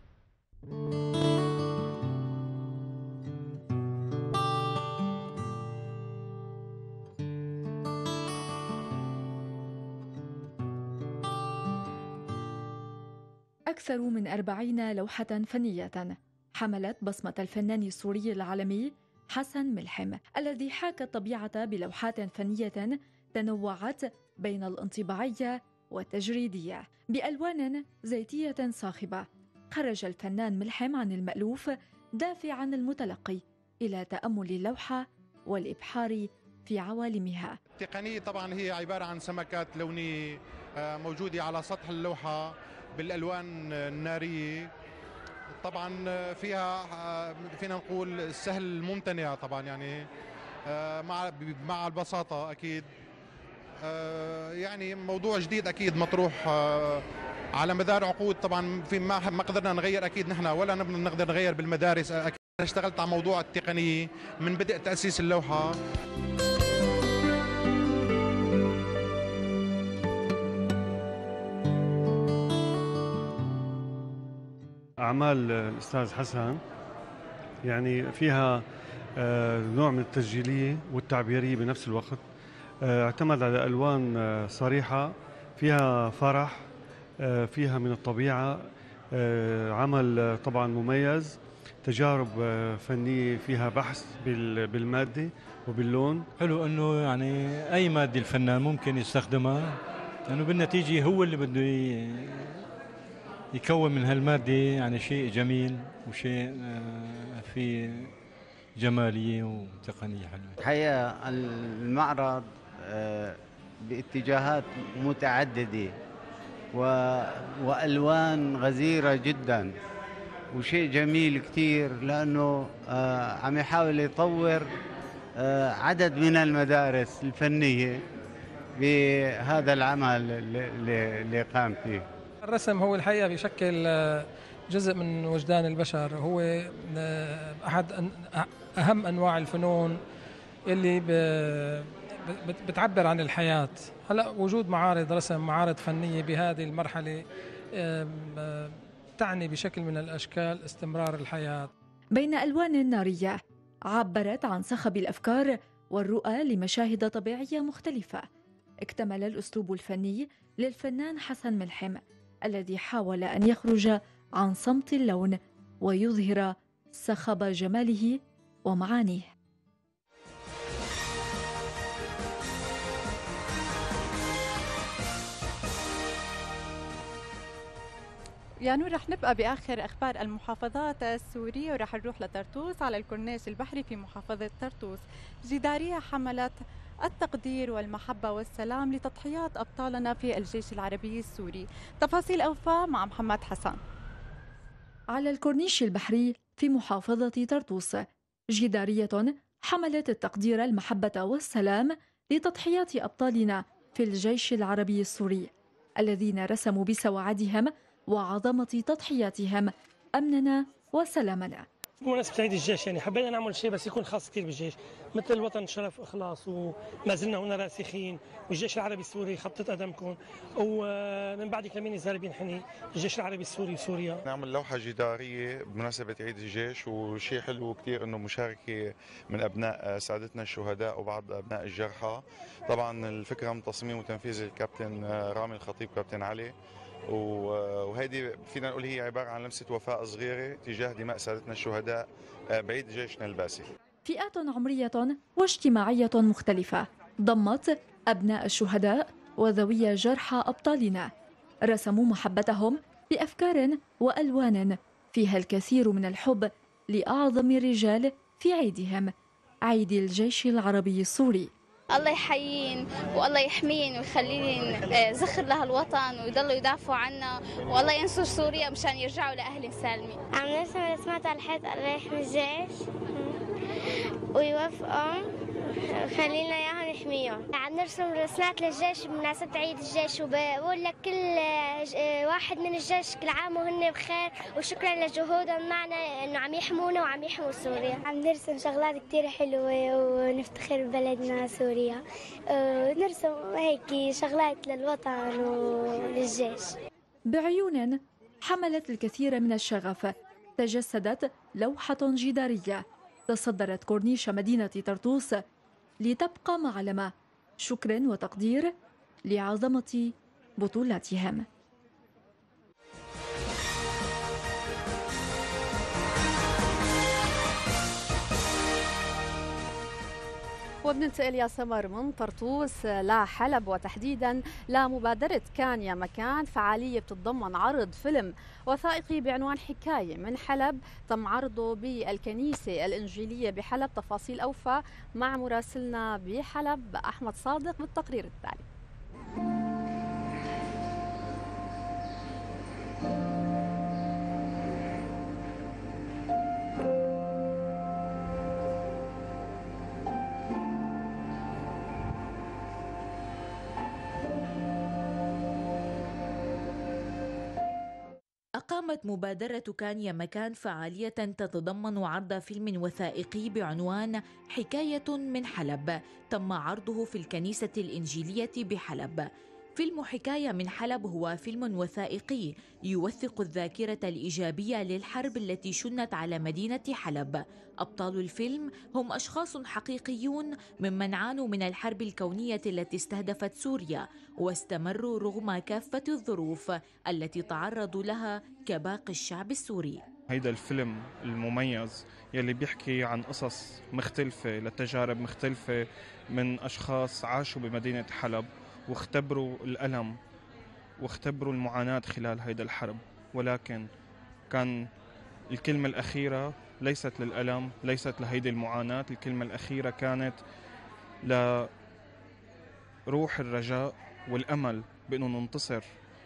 أكثر من أربعين لوحة فنية حملت بصمة الفنان السوري العالمي حسن ملحم، الذي حاك الطبيعة بلوحات فنية تنوعت بين الانطباعية والتجريدية بألوان زيتية صاخبة. خرج الفنان ملحم عن المألوف دافعاً المتلقي إلى تأمل اللوحة والإبحار في عوالمها. التقنية طبعاً هي عبارة عن سمكات لونية موجودة على سطح اللوحة بالألوان النارية، طبعا فيها فينا نقول سهل الممتنع طبعا، يعني مع مع البساطة أكيد، يعني موضوع جديد أكيد مطروح على مدار عقود. طبعا في ما ما قدرنا نغير أكيد نحن، ولا نقدر نغير بالمدارس. أكيد اشتغلت على موضوع التقنية من بدء تأسيس اللوحة. أعمال الأستاذ حسن يعني فيها نوع من التسجيلية والتعبيرية بنفس الوقت. اعتمد على ألوان صريحة فيها فرح، فيها من الطبيعة، عمل طبعا مميز، تجارب فنية فيها بحث بالمادة وباللون. حلو انه يعني اي مادة الفنان ممكن يستخدمها، لانه بالنتيجة هو اللي بده يكون من هالمادة يعني شيء جميل وشيء في جمالية وتقنية حلوة. الحقيقة المعرض باتجاهات متعددة وألوان غزيرة جدا، وشيء جميل كتير لأنه عم يحاول يطور عدد من المدارس الفنية بهذا العمل اللي قام فيه. الرسم هو الحقيقة بيشكل جزء من وجدان البشر، هو أحد أهم أنواع الفنون اللي بتعبر عن الحياة. هلا وجود معارض رسم، معارض فنية بهذه المرحلة تعني بشكل من الأشكال استمرار الحياة. بين ألوان نارية عبرت عن صخب الأفكار والرؤى لمشاهد طبيعية مختلفة. اكتمل الأسلوب الفني للفنان حسن ملحم الذي حاول أن يخرج عن صمت اللون ويظهر صخب جماله ومعانيه. يا نور، رح نبقى بآخر أخبار المحافظات السورية ورح نروح لطرطوس على الكورنيش البحري في محافظة طرطوس. جدارية حملت التقدير والمحبة والسلام لتضحيات أبطالنا في الجيش العربي السوري. تفاصيل أوفى مع محمد حسن. على الكورنيش البحري في محافظة طرطوس جدارية حملت التقدير المحبة والسلام لتضحيات أبطالنا في الجيش العربي السوري الذين رسموا بسواعدهم وعظمة تضحياتهم أمننا وسلامنا. بمناسبة عيد الجيش يعني حبينا نعمل شيء بس يكون خاص كثير بالجيش، مثل الوطن شرف إخلاص وما زلنا هنا راسخين، والجيش العربي السوري خطة قدمكم، ومن بعد كمين الزهر بينحني الجيش العربي السوري وسوريا. نعمل لوحة جدارية بمناسبة عيد الجيش، وشيء حلو كثير إنه مشاركة من أبناء سادتنا الشهداء وبعض أبناء الجرحى. طبعا الفكرة من تصميم وتنفيذ الكابتن رامي الخطيب كابتن علي، وهيدي فينا نقول هي عبارة عن لمسة وفاء صغيرة تجاه دماء سادتنا الشهداء بعيد جيشنا الباسل. فئات عمرية واجتماعية مختلفة ضمت أبناء الشهداء وذوي جرحى أبطالنا، رسموا محبتهم بأفكار وألوان فيها الكثير من الحب لأعظم الرجال في عيدهم، عيد الجيش العربي السوري. الله يحيين والله يحمين ويخلين زخر لها الوطن ويضلوا يدافعوا عنا، والله ينصر سوريا مشان يرجعوا لأهل سالمين. عم نرسم رسمات على الحيط الله يحمي الجيش ويوفقهم خلينا اياهم يحميهم. عم نرسم رسمات للجيش بمناسبة عيد الجيش، وبقول لك كل واحد من الجيش كل عام وهن بخير، وشكرا لجهودهم معنا انه عم يحمونا وعم يحموا سوريا. عم نرسم شغلات كثير حلوة ونفتخر ببلدنا سوريا، ونرسم هيك شغلات للوطن وللجيش. بعيون حملت الكثير من الشغف تجسدت لوحة جدارية تصدرت كورنيش مدينة طرطوس لتبقى معلمة شكر وتقدير لعظمة بطولاتهم. وبننتقل يا سمر من طرطوس لحلب، وتحديدا لمبادرة كان يا مكان، فعالية بتتضمن عرض فيلم وثائقي بعنوان حكاية من حلب تم عرضه بالكنيسة الإنجيلية بحلب. تفاصيل أوفى مع مراسلنا بحلب أحمد صادق بالتقرير التالي. أقامت مبادرة كان يا مكان فعالية تتضمن عرض فيلم وثائقي بعنوان حكاية من حلب تم عرضه في الكنيسة الإنجيلية بحلب. في فيلم حكاية من حلب هو فيلم وثائقي يوثق الذاكرة الإيجابية للحرب التي شنت على مدينة حلب. أبطال الفيلم هم أشخاص حقيقيون ممن عانوا من الحرب الكونية التي استهدفت سوريا واستمروا رغم كافة الظروف التي تعرضوا لها كباقي الشعب السوري. هيدا الفيلم المميز يلي بيحكي عن قصص مختلفة لتجارب مختلفة من أشخاص عاشوا بمدينة حلب واختبروا الألم واختبروا المعاناة خلال هيدا الحرب، ولكن كان الكلمة الأخيرة ليست للألم، ليست لهيدي المعاناة، الكلمة الأخيرة كانت لروح الرجاء والأمل بأنه ننتصر،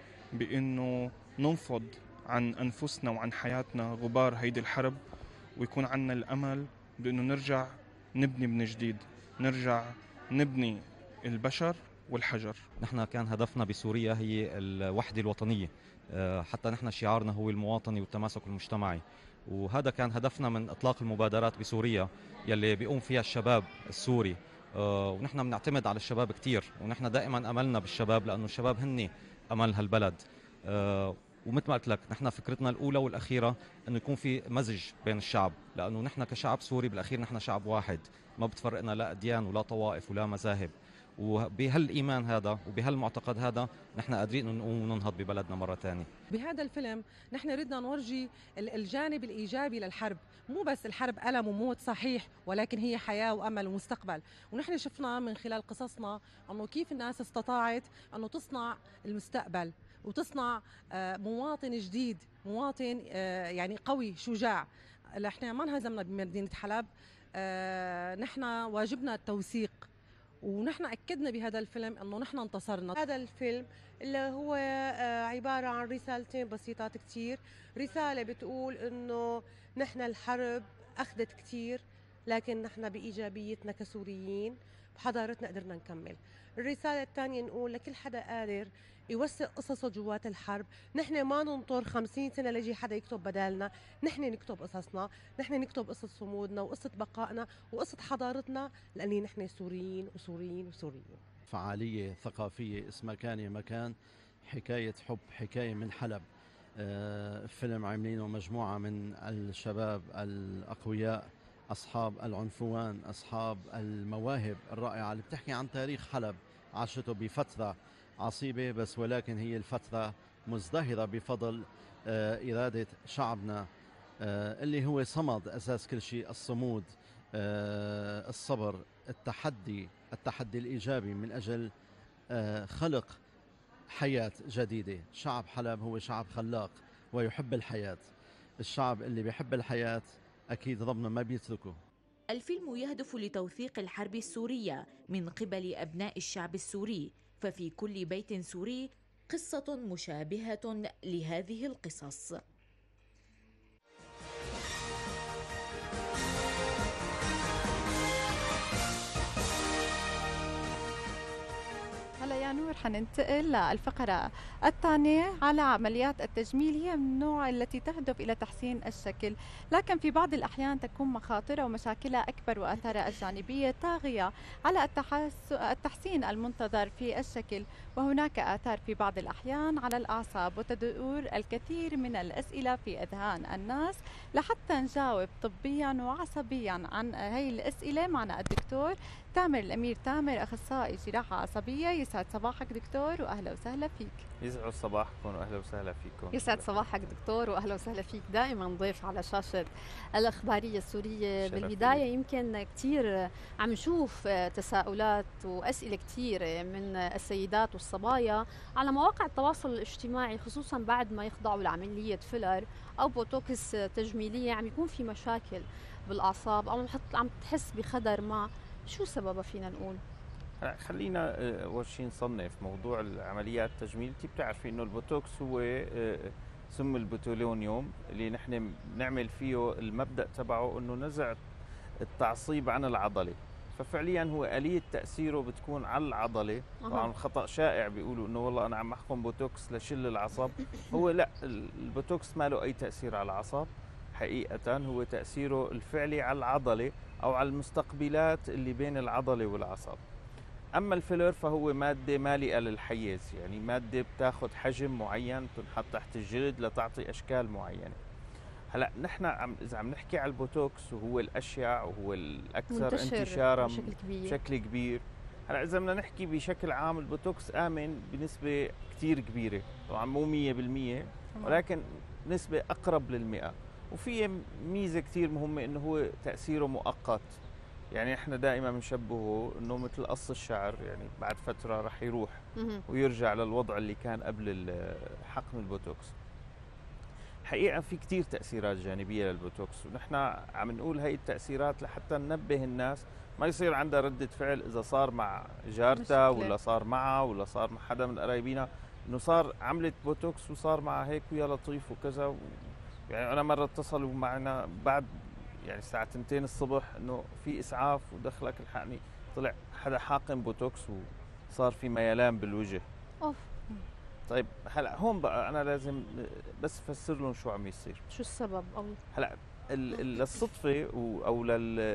بأنه ننفض عن أنفسنا وعن حياتنا غبار هيدي الحرب، ويكون عنا الأمل بأنه نرجع نبني من جديد، نرجع نبني البشر والحجر. نحن كان هدفنا بسوريا هي الوحدة الوطنية، حتى نحن شعارنا هو المواطنة والتماسك المجتمعي، وهذا كان هدفنا من إطلاق المبادرات بسوريا يلي بيقوم فيها الشباب السوري، ونحن بنعتمد على الشباب كتير، ونحن دائما أملنا بالشباب لأنه الشباب هن أمل هالبلد. ومثل ما قلت لك نحن فكرتنا الأولى والأخيرة أنه يكون في مزج بين الشعب، لأنه نحن كشعب سوري بالأخير نحن شعب واحد، ما بتفرقنا لا أديان ولا طوائف ولا مذاهب، وبهالإيمان هذا وبهالمعتقد هذا نحن قادرين نقوم وننهض ببلدنا مرة ثانية. بهذا الفيلم نحن ردنا نورجي الجانب الإيجابي للحرب، مو بس الحرب ألم وموت صحيح، ولكن هي حياة وأمل ومستقبل. ونحن شفنا من خلال قصصنا أنه كيف الناس استطاعت أنه تصنع المستقبل وتصنع مواطن جديد، مواطن يعني قوي شجاع. احنا ما انهزمنا بمدينة حلب، نحن واجبنا التوثيق، ونحن أكدنا بهذا الفيلم أنه نحن انتصرنا. هذا الفيلم اللي هو عبارة عن رسالتين بسيطات كتير. رسالة بتقول أنه نحن الحرب أخذت كتير، لكن نحن بإيجابيتنا كسوريين بحضارتنا قدرنا نكمل. الرسالة الثانية نقول لكل حدا قادر يوثق قصصه جوات الحرب، نحن ما ننطر خمسين سنة ليجي حدا يكتب بدالنا، نحن نكتب قصصنا، نحن نكتب قصة صمودنا وقصة بقائنا وقصة حضارتنا، لأني نحن سوريين وسوريين وسوريين. فعالية ثقافية اسمها كان يا مكان، حكاية حب، حكاية من حلب. آه فيلم عاملينه مجموعة من الشباب الأقوياء أصحاب العنفوان، أصحاب المواهب الرائعة، اللي بتحكي عن تاريخ حلب عاشته بفترة عصيبة، بس ولكن هي الفترة مزدهرة بفضل آه إرادة شعبنا آه اللي هو صمد أساس كل شيء، الصمود، آه الصبر، التحدي، التحدي الإيجابي من أجل آه خلق حياة جديدة. شعب حلب هو شعب خلاق ويحب الحياة، الشعب اللي بيحب الحياة أكيد ربنا ما بيتركه. الفيلم يهدف لتوثيق الحرب السورية من قبل أبناء الشعب السوري، ففي كل بيت سوري قصة مشابهة لهذه القصص. هلا يا نور حننتقل للفقرة الثانية على عمليات التجميل. هي من النوع التي تهدف إلى تحسين الشكل، لكن في بعض الأحيان تكون مخاطرها ومشاكلها أكبر وآثارها الجانبية طاغية على التحسين المنتظر في الشكل، وهناك آثار في بعض الأحيان على الأعصاب، وتدور الكثير من الأسئلة في أذهان الناس. لحتى نجاوب طبيا وعصبيا عن هاي الأسئلة معنا الدكتور تامر الأمير. تامر أخصائي جراحة عصبية. يسعد صباحك دكتور وأهلا وسهلا فيك. يسعد صباحكم وأهلا وسهلا فيكم. يسعد صباحك دكتور وأهلا وسهلا فيك، دائما ضيف على شاشة الإخبارية السورية. بالبداية يمكن كتير عم نشوف تساؤلات وأسئلة كتير من السيدات والصبايا على مواقع التواصل الاجتماعي، خصوصا بعد ما يخضعوا لعملية فيلر أو بوتوكس تجميلية، عم يكون في مشاكل بالأعصاب أو عم تحس بخدر ما. شو سببها فينا نقول؟ خلينا اول شيء نصنف موضوع العمليات التجميل. انت بتعرفي انه البوتوكس هو سم البوتولونيوم اللي نحن بنعمل فيه المبدا تبعه انه نزع التعصيب عن العضله، ففعليا هو آلية تأثيره بتكون على العضله. طبعا خطأ شائع بيقولوا انه والله انا عم احقن بوتوكس لشل العصب. هو لا، البوتوكس ما له اي تأثير على العصب حقيقة، هو تأثيره الفعلي على العضله او على المستقبلات اللي بين العضله والعصب. اما الفيلر فهو ماده مالئه للحيز، يعني ماده بتاخذ حجم معين تنحط تحت الجلد لتعطي اشكال معينه. هلا نحن عم اذا عم نحكي على البوتوكس وهو الاشيع وهو الاكثر انتشارا بشكل كبير, بشكل كبير. هلا اذا بدنا نحكي بشكل عام البوتوكس امن بنسبه كثير كبيره، طبعا مو مية بالمية ولكن نسبه اقرب للمئة، وفي ميزه كثير مهمه انه هو تاثيره مؤقت. يعني احنا دائما بنشبهه انه مثل قص الشعر، يعني بعد فتره رح يروح ويرجع للوضع اللي كان قبل حقن البوتوكس. حقيقه في كثير تاثيرات جانبيه للبوتوكس، ونحن عم نقول هي التاثيرات لحتى ننبه الناس ما يصير عندها ردة فعل إذا صار مع جارتها ولا صار معها ولا صار مع حدا من قرايبينا إنه صار عملت بوتوكس وصار معها هيك ويا لطيف وكذا و... يعني أنا مرة اتصلوا معنا بعد يعني الساعة اثنتين الصبح إنه في إسعاف ودخلك الحقني، طلع حدا حاقن بوتوكس وصار في ميلان بالوجه. أوف. طيب هلا هون بقى أنا لازم بس أفسر لهم شو عم يصير. شو السبب أو هلا للصدفه او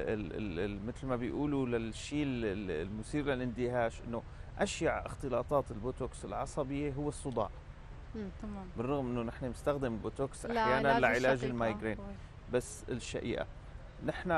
لل مثل ما بيقولوا للشيء المثير للاندهاش انه اشيع اختلاطات البوتوكس العصبيه هو الصداع. تمام. بالرغم انه نحن بنستخدم البوتوكس احيانا لعلاج المايجرين، بس الشقيقه نحن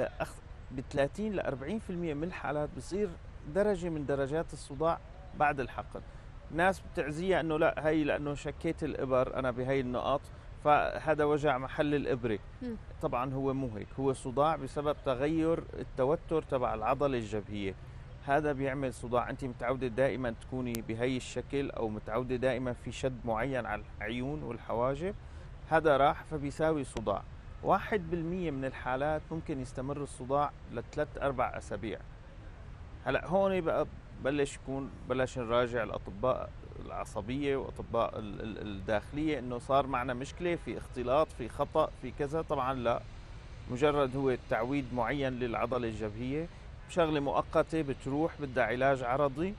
ب ثلاثين ل أربعين بالمئة من الحالات بصير درجه من درجات الصداع بعد الحقن. ناس بتعزيها انه لا هي لانه شكيت الابر انا بهي النقط فهذا وجع محل الإبرة. طبعا هو مو هيك، هو صداع بسبب تغير التوتر تبع العضلة الجبهية. هذا بيعمل صداع، أنت متعودة دائما تكوني بهي الشكل أو متعودة دائما في شد معين على العيون والحواجب، هذا راح فبيساوي صداع. واحد بالمية من الحالات ممكن يستمر الصداع لثلاث أربع أسابيع. هلأ هون بقى بلش يكون بلش نراجع الأطباء العصبية وأطباء الداخلية إنه صار معنا مشكلة في اختلاط في خطأ في كذا. طبعا لا، مجرد هو تعويد معين للعضلة الجبهية، شغلة مؤقتة بتروح بدها علاج عرضي.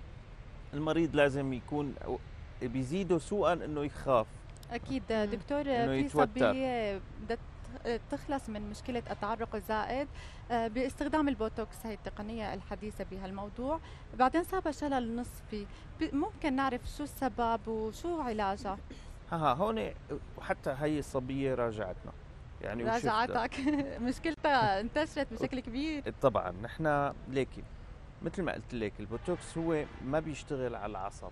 المريض لازم يكون بيزيده سوءا إنه يخاف. أكيد دكتور، في صبية بدها تخلص من مشكلة التعرق الزائد باستخدام البوتوكس، هي التقنية الحديثة بهالموضوع، بعدين صابها شلل نصفي، ممكن نعرف شو السبب وشو علاجها؟ ها ها هون وحتى هي الصبية راجعتنا، يعني راجعتك مشكلتها انتشرت بشكل كبير. طبعا نحن ليكي مثل ما قلت لك البوتوكس هو ما بيشتغل على العصب،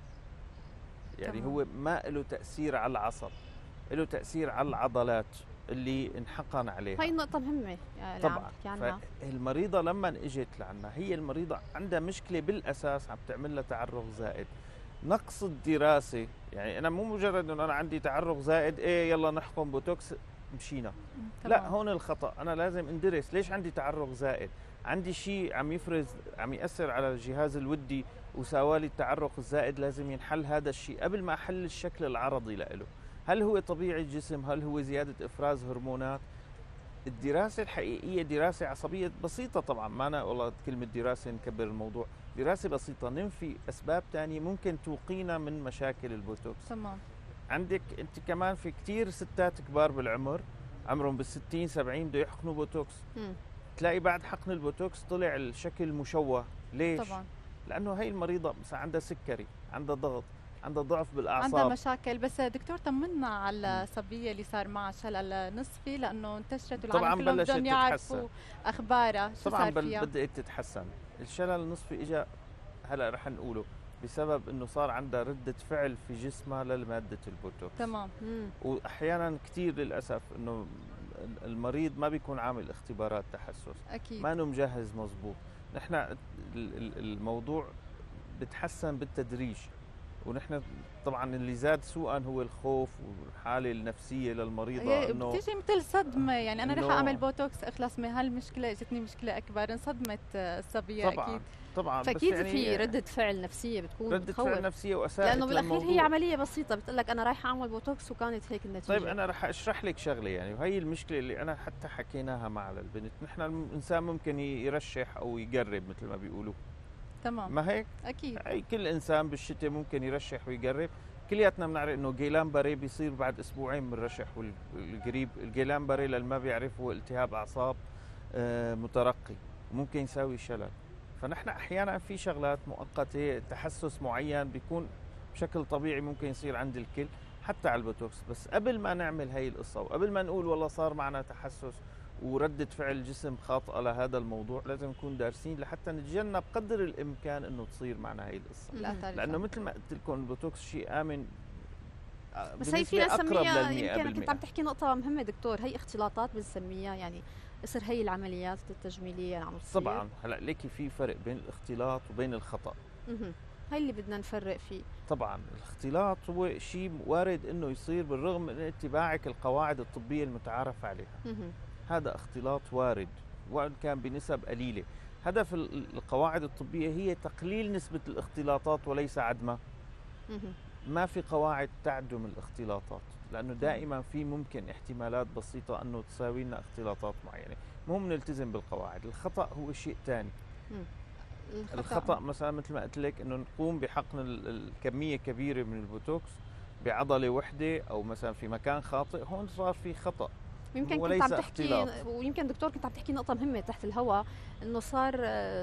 يعني طبعا. هو ما له تأثير على العصب، له تأثير على العضلات اللي انحقن عليها. هاي النقطة مهمة يعني طبعا. فالمريضة لما اجت لعنا هي المريضة عندها مشكلة بالأساس عم تعمل لها تعرق زائد. نقص الدراسة، يعني أنا مو مجرد إنه أنا عندي تعرق زائد إيه يلا نحقن بوتوكس مشينا. طبعا. لا، هون الخطأ، أنا لازم اندرس ليش عندي تعرق زائد، عندي شيء عم يفرز عم يأثر على الجهاز الودي وساوالي التعرق الزائد، لازم ينحل هذا الشيء قبل ما أحل الشكل العرضي له. هل هو طبيعي الجسم؟ هل هو زيادة إفراز هرمونات؟ الدراسة الحقيقية دراسة عصبية بسيطة، طبعا ما أنا والله كلمة دراسة نكبر الموضوع، دراسة بسيطة ننفي أسباب تانية ممكن توقينا من مشاكل البوتوكس. تمام. عندك أنت كمان في كتير ستات كبار بالعمر عمرهم بالستين سبعين بده يحقنوا بوتوكس. م. تلاقي بعد حقن البوتوكس طلع الشكل مشوه. ليش؟ طبعا. لأنه هي المريضة مثلا عندها سكري، عندها ضغط، عندها ضعف بالاعصاب، عندها مشاكل. بس دكتور طمنا على الصبيه اللي صار معها شلل نصفي لانه انتشرت والعالم كلهم بدهم يعرفوا اخبارها، شو طبعا صار فيها؟ بدات تتحسن. الشلل النصفي اجى هلا رح نقوله بسبب انه صار عندها رده فعل في جسمها لماده البوتوكس. تمام. واحيانا كثير للاسف انه المريض ما بيكون عامل اختبارات تحسس، اكيد ما انه مجهز مزبوط. نحن الموضوع بتحسن بالتدريج، ونحن طبعا اللي زاد سوءا هو الخوف والحاله النفسيه للمريضه، انه بتيجي مثل صدمه، يعني انا رح اعمل بوتوكس اخلص من هالمشكله، اجتني مشكله اكبر، انصدمت الصبيه. طبعا اكيد طبعا فاكيد يعني في رده فعل نفسيه بتكون رده بتخوف. فعل نفسيه واساءت لانه بالاخير هي عمليه بسيطه، بتقول لك انا رايحه اعمل بوتوكس وكانت هيك النتيجه. طيب انا رح اشرح لك شغله، يعني وهي المشكله اللي انا حتى حكيناها مع البنت. نحن الانسان ممكن يرشح او يقرب مثل ما بيقولوا. تمام. ما هيك؟ اكيد. اي كل انسان بالشتاء ممكن يرشح ويقرب. كلياتنا بنعرف انه جيلان باري بيصير بعد اسبوعين من الرشح والقريب. الجيلان باري للي ما بيعرف هو التهاب اعصاب مترقي وممكن يساوي شلل. فنحن احيانا في شغلات مؤقته، تحسس معين بيكون بشكل طبيعي ممكن يصير عند الكل حتى على البوتوكس، بس قبل ما نعمل هي القصه وقبل ما نقول والله صار معنا تحسس وردة فعل الجسم خاطئة لهذا الموضوع، لازم نكون دارسين لحتى نتجنب قدر الامكان انه تصير معنا هي القصه. لانه مثل ما قلت لكم البوتوكس شيء امن، بس هي فينا نسميها، يمكن كنت عم تحكي نقطة مهمة دكتور، هي اختلاطات بنسميها، يعني اصير هي العمليات التجميلية اللي عم تصير. طبعا هلا ليكي في فرق بين الاختلاط وبين الخطأ. اها هي اللي بدنا نفرق فيه. طبعا الاختلاط هو شيء وارد انه يصير بالرغم من اتباعك القواعد الطبية المتعارف عليها. اها هذا اختلاط وارد وان كان بنسب قليلة. هدف القواعد الطبية هي تقليل نسبة الاختلاطات وليس عدمها. ما في قواعد تعدم الاختلاطات، لأنه دائما في ممكن احتمالات بسيطة أنه تساوي لنا اختلاطات معينة. مهم نلتزم بالقواعد. الخطأ هو شيء ثاني. الخطأ. الخطأ مثلا مثل ما قلت لك أنه نقوم بحقن الكمية كبيرة من البوتوكس بعضلة وحدة أو مثلا في مكان خاطئ، هون صار في خطأ. ويمكن كنت عم تحكي، ويمكن دكتور كنت عم تحكي نقطة مهمة تحت الهواء، انه صار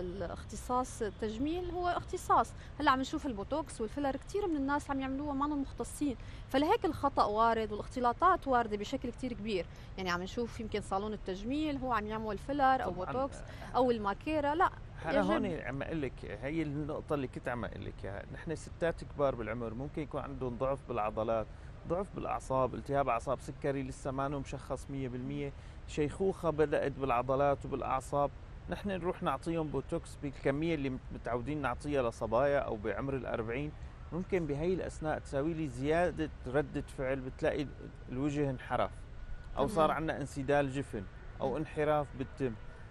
الاختصاص التجميل هو اختصاص، هلا عم نشوف البوتوكس والفيلر كثير من الناس عم يعملوها ما هم مختصين، فلهيك الخطأ وارد والاختلاطات واردة بشكل كثير كبير، يعني عم نشوف يمكن صالون التجميل هو عم يعمل فيلر او بوتوكس او الماكيرا، لا انا هون عم اقول لك هي النقطة اللي كنت عم اقول لك اياها، نحن ستات كبار بالعمر ممكن يكون عندهم ضعف بالعضلات، ضعف بالاعصاب، التهاب اعصاب، سكري لسه ما مشخص مية بالمية، شيخوخه بدات بالعضلات وبالاعصاب، نحن نروح نعطيهم بوتوكس بالكميه اللي متعودين نعطيها لصبايا او بعمر الأربعين، ممكن بهي الاثناء تساوي لي زياده رده فعل، بتلاقي الوجه انحرف او صار عندنا انسدال جفن او انحراف بالتم،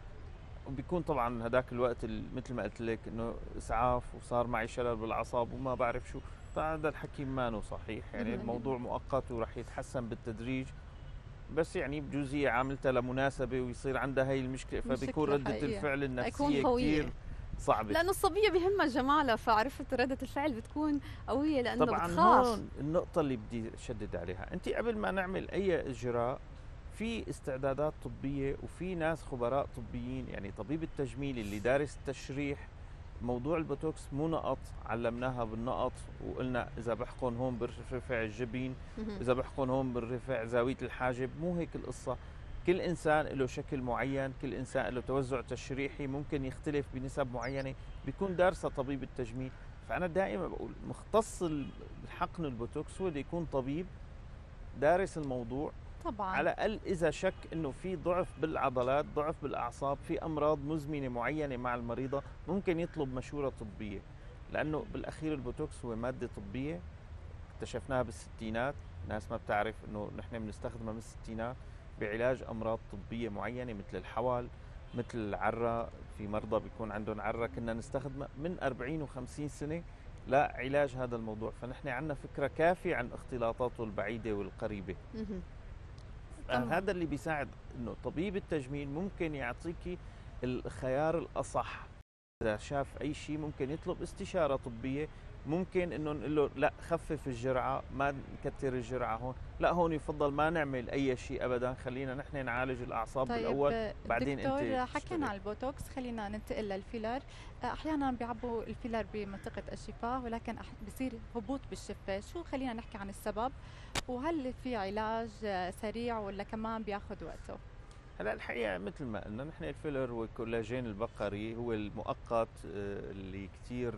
وبيكون طبعا هذاك الوقت مثل ما قلت لك انه اسعاف وصار معي شلل بالاعصاب وما بعرف شو. هذا الحكي ما صحيح، يعني الموضوع مؤقت وراح يتحسن بالتدريج، بس يعني بجوز هي عاملتها لمناسبه ويصير عندها هي المشكله، فبيكون رده الفعل النفسيه كثير صعبه، لانه الصبيه بهمها جمالها، فعرفت رده الفعل بتكون قويه لانه طبعا بتخاف. هون النقطه اللي بدي اشدد عليها، انت قبل ما نعمل اي اجراء في استعدادات طبيه وفي ناس خبراء طبيين، يعني طبيب التجميل اللي دارس التشريح، موضوع البوتوكس مو نقط علمناها بالنقط وقلنا اذا بحقن هون برفع الجبين، اذا بحقن هون برفع زاويه الحاجب، مو هيك القصه. كل انسان له شكل معين، كل انسان له توزع تشريحي ممكن يختلف بنسب معينه، بيكون دارسه طبيب التجميل. فانا دائما بقول مختص الحقن البوتوكس هو اللي يكون طبيب دارس الموضوع طبعا، على الاقل اذا شك انه في ضعف بالعضلات، ضعف بالاعصاب، في امراض مزمنه معينه مع المريضه، ممكن يطلب مشوره طبيه، لانه بالاخير البوتوكس هو ماده طبيه اكتشفناها بالستينات، الناس ما بتعرف انه نحن بنستخدمها من الستينات بعلاج امراض طبيه معينه مثل الحول، مثل العره، في مرضى بيكون عندهم عره كنا نستخدمها من أربعين وخمسين سنه لعلاج هذا الموضوع، فنحن عندنا فكره كافيه عن اختلاطاته البعيده والقريبه. هذا اللي بيساعد انه طبيب التجميل ممكن يعطيكي الخيار الاصح، اذا شاف اي شيء ممكن يطلب استشاره طبيه، ممكن انه نقول له لا خفف الجرعه، ما نكتر الجرعه هون، لا هون يفضل ما نعمل اي شيء ابدا، خلينا نحن نعالج الاعصاب طيب بالاول بعدين دكتور انت حكينا عن البوتوكس، خلينا ننتقل للفيلر. احيانا بيعبوا الفيلر بمنطقه الشفاه ولكن بصير هبوط بالشفه، شو خلينا نحكي عن السبب، وهل في علاج سريع ولا كمان بياخذ وقته؟ هلا الحقيقه مثل ما قلنا نحن الفيلر والكولاجين البقري هو المؤقت اللي كثير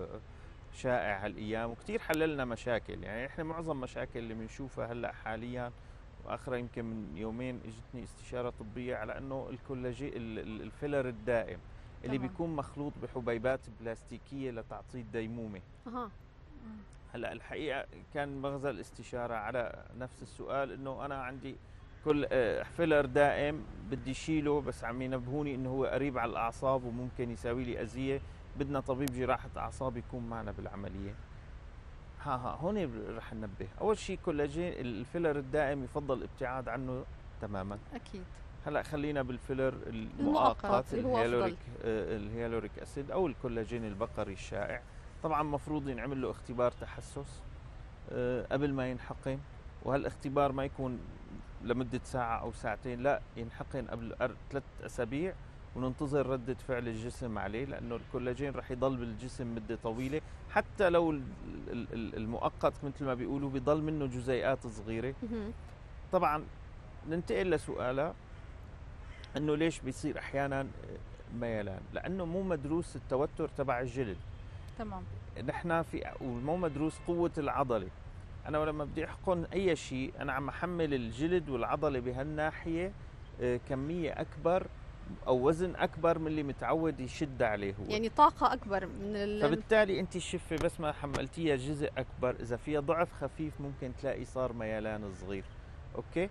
شائع هالايام وكثير حللنا مشاكل، يعني احنا معظم مشاكل اللي بنشوفها هلا حاليا واخرى يمكن من يومين اجتني استشاره طبيه على انه الكولاجين الفيلر الدائم اللي طبعا بيكون مخلوط بحبيبات بلاستيكيه لتعطيه ديمومه. اها هلا الحقيقه كان مغزى الاستشاره على نفس السؤال، انه انا عندي كل فيلر دائم بدي شيله، بس عم ينبهوني انه هو قريب على الاعصاب وممكن يساوي لي اذيه، بدنا طبيب جراحه اعصاب يكون معنا بالعمليه. ها ها هون رح ننبه، اول شيء كولاجين الفيلر الدائم يفضل الابتعاد عنه تماما اكيد. هلا خلينا بالفيلر المؤقت الهيالوريك الهيالوريك اسيد او الكولاجين البقري الشائع، طبعا مفروض ينعمل له اختبار تحسس قبل ما ينحقن، وهالاختبار ما يكون لمده ساعه او ساعتين، لا ينحقن قبل ثلاث اسابيع وننتظر ردة فعل الجسم عليه، لأنه الكولاجين رح يضل بالجسم مدة طويلة، حتى لو المؤقت مثل ما بيقولوا بيضل منه جزيئات صغيرة. طبعا ننتقل لسؤالها انه ليش بيصير احيانا ميلان، لانه مو مدروس التوتر تبع الجلد. تمام. نحن في ومو مدروس قوة العضلة. انا لما بدي احقن اي شيء انا عم احمل الجلد والعضلة بهالناحية كمية اكبر او وزن اكبر من اللي متعود يشد عليه هو، يعني طاقة اكبر من ال... فبالتالي انت الشفة بس ما حملتيها جزء اكبر، اذا فيها ضعف خفيف ممكن تلاقي صار ميلان صغير. اوكي.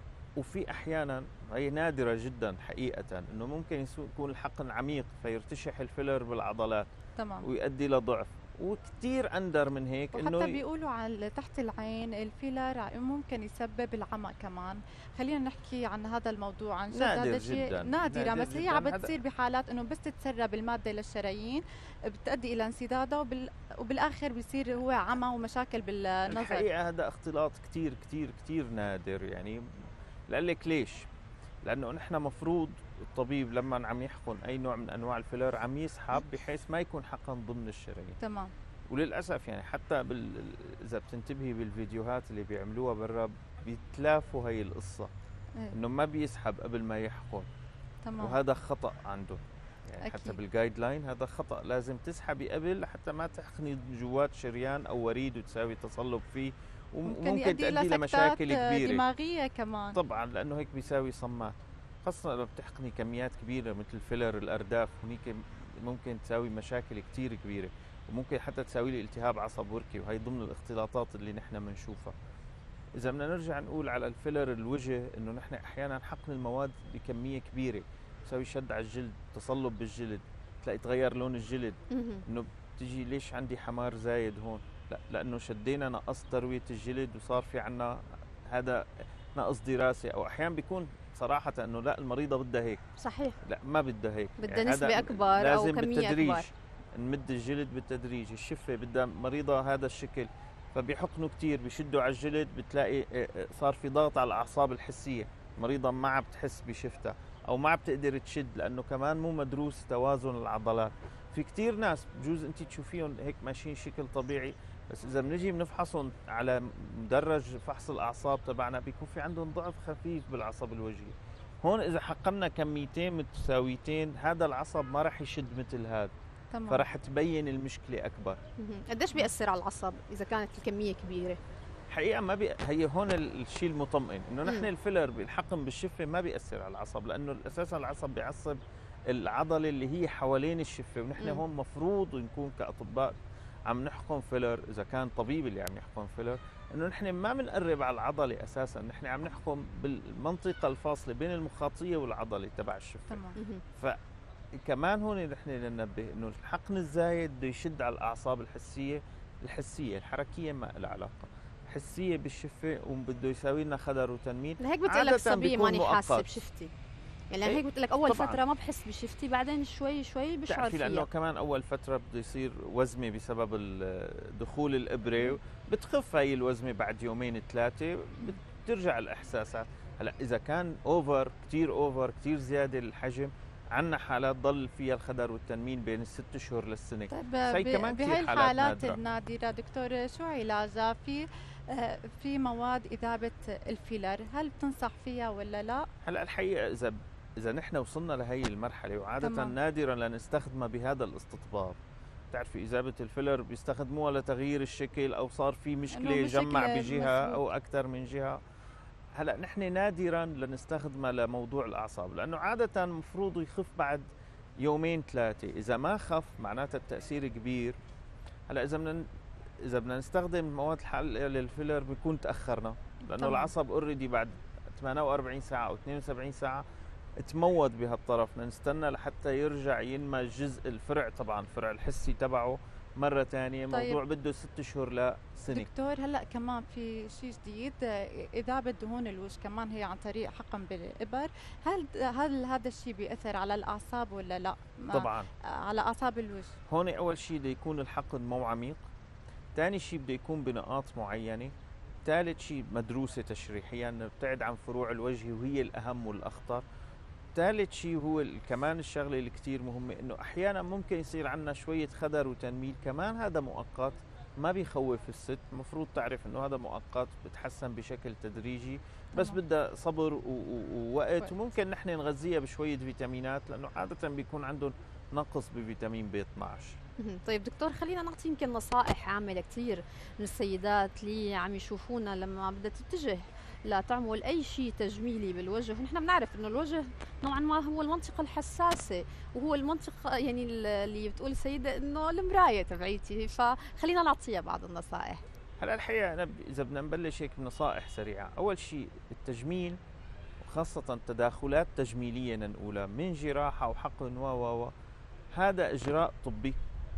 وفي احيانا هي نادره جدا حقيقه انه ممكن يكون الحقن عميق فيرتشح الفيلر بالعضلات. تمام. ويؤدي لضعف، وكثير اندر من هيك انه انه حتى بيقولوا على تحت العين الفيلر ممكن يسبب العمى كمان. خلينا نحكي عن هذا الموضوع عن جد. هذا شيء نادرة، بس هي عم بتصير بحالات انه بس تتسرب الماده للشرايين بتؤدي الى انسدادها وبال... وبالاخر بيصير هو عمى ومشاكل بالنظر. الحقيقه هذا اختلاط كثير كثير كثير نادر. يعني لقلك ليش؟ لانه نحن مفروض الطبيب لما عم يحقن اي نوع من انواع الفيلر عم يسحب بحيث ما يكون حقن ضمن الشرايين. تمام. وللاسف يعني حتى بال... اذا بتنتبهي بالفيديوهات اللي بيعملوها برا بيتلافوا هي القصه. إيه؟ انه ما بيسحب قبل ما يحقن. تمام. وهذا خطا عنده. يعني أكيد. حتى بالجايد لاين هذا خطا، لازم تسحبي قبل حتى ما تحقني جوات شريان او وريد وتساوي تصلب فيه، وممكن تؤدي لمشاكل كبيره دماغيه كمان. طبعا لانه هيك بيساوي صمات، خاصه لما بتحقني كميات كبيره مثل فيلر الارداف، هنيك ممكن تساوي مشاكل كثير كبيره، وممكن حتى تساوي لي التهاب عصب وركي، وهي ضمن الاختلاطات اللي نحن بنشوفها. اذا بدنا نرجع نقول على الفيلر الوجه، انه نحن احيانا حقن المواد بكميه كبيره بتساوي شد على الجلد، تصلب بالجلد، تلاقي تغير لون الجلد، انه بتجي ليش عندي حمار زايد هون؟ لا، لانه شدينا نقص ترويه الجلد وصار في عنا هذا نقص دراسي، او احيانا بيكون صراحه انه لا المريضه بدها هيك. صحيح. لا ما بدها هيك، بدها يعني نسبه اكبر او كميه بالتدريج اكبر. نمد الجلد بالتدريج، الشفه بدها مريضه هذا الشكل، فبيحقنوا كثير بيشدوا على الجلد، بتلاقي صار في ضغط على الاعصاب الحسيه، المريضه ما عم بتحس بشفتها او ما عم بتقدر تشد، لانه كمان مو مدروس توازن العضلات. في كثير ناس بجوز انت تشوفيهم هيك ماشيين شكل طبيعي، بس اذا بنجي بنفحصهم على مدرج فحص الاعصاب تبعنا بيكون في عندهم ضعف خفيف بالعصب الوجهي. هون اذا حقنا كميتين متساويتين هذا العصب ما راح يشد مثل هذا. تمام. فرح تبين المشكله اكبر. قديش بيأثر على العصب اذا كانت الكميه كبيره؟ حقيقه ما بي... هي هون الشيء المطمئن انه نحن الفيلر بالحقن بالشفه ما بيأثر على العصب، لانه اساسا العصب بيعصب العضله اللي هي حوالين الشفه، ونحن مم. هون مفروض نكون كاطباء عم نحقن فيلر، اذا كان طبيب اللي عم يحقن فيلر، انه نحن ما بنقرب على العضله اساسا، نحن عم نحقن بالمنطقه الفاصله بين المخاطيه والعضله تبع الشفه. تمام. فكمان هون نحن ننبه انه الحقن الزايد بده يشد على الاعصاب الحسيه، الحسيه الحركيه ما لها علاقه، حسيه بالشفه وبده يساوي لنا خدر وتنميل. لهيك بتقول لك صبي ماني حاسه بشفتي، يعني هيك بتقول لك اول طبعاً. فتره ما بحس بشفتي، بعدين شوي شوي بشعر فيها، لانه كمان اول فتره بده يصير وزمه بسبب دخول الابره، بتخف هي الوزمه بعد يومين ثلاثه بترجع الاحساسات. هلا اذا كان اوفر كثير اوفر كثير زياده الحجم، عندنا حالات ضل فيها الخدر والتنميل بين الست اشهر للسنه. طيب بهي الحالات النادره دكتور شو علاجها؟ في في مواد اذابه الفيلر، هل بتنصح فيها ولا لا؟ هلا الحقيقه اذا اذا نحن وصلنا لهي المرحله، وعاده تمام. نادرا لنستخدمها بهذا الاستطباب. بتعرفي اذابه الفيلر بيستخدموها لتغيير الشكل، او صار في مشكله جمع بجهه مفروض. او اكثر من جهه. هلا نحن نادرا لنستخدمها لموضوع الاعصاب، لانه عاده المفروض يخف بعد يومين ثلاثه، اذا ما خف معناتها التاثير كبير. هلا اذا بدنا اذا بدنا نستخدم مواد الحل للفيلر بيكون تاخرنا، لانه طبعا. العصب اوريدي بعد ثمانية وأربعين ساعه او اثنين وسبعين ساعه تموت بهالطرف، بدنا نستنى لحتى يرجع ينمى جزء الفرع، طبعا الفرع الحسي تبعه مره ثانيه. طيب. موضوع بده ست شهور لسنه. دكتور هلا كمان في شيء جديد، اذابه دهون الوجه كمان هي عن طريق حقن بالابر، هل هل هذا الشيء بياثر على الاعصاب ولا لا؟ طبعا على اعصاب الوجه. هون اول شيء بده يكون الحقن مو عميق، ثاني شيء بده يكون بنقاط معينه، ثالث شيء مدروسه تشريحيا، نبتعد عن فروع الوجه وهي الاهم والاخطر، ثالث شيء هو كمان الشغله اللي كثير مهمه، انه احيانا ممكن يصير عندنا شويه خدر وتنميل، كمان هذا مؤقت ما بيخوف الست، المفروض تعرف انه هذا مؤقت بتحسن بشكل تدريجي، بس بدها صبر ووقت، وممكن نحن نغذيها بشويه فيتامينات، لانه عاده بيكون عندهم نقص بفيتامين بي اثنعش. طيب دكتور، خلينا نعطي يمكن نصائح عامه كثير من السيدات اللي عم يشوفونا لما بدها تتجه لا تعمل اي شيء تجميلي بالوجه. نحن بنعرف انه الوجه نوعا ما هو المنطقه الحساسه، وهو المنطقه يعني اللي بتقول السيده انه المرايه تبعيتي، فخلينا نعطيها بعض النصائح. هلا الحقيقه انا اذا بدنا نبلش هيك بنصائح سريعه، اول شيء التجميل وخاصه تداخلات تجميليه نقولها من جراحه وحقن و و هذا اجراء طبي،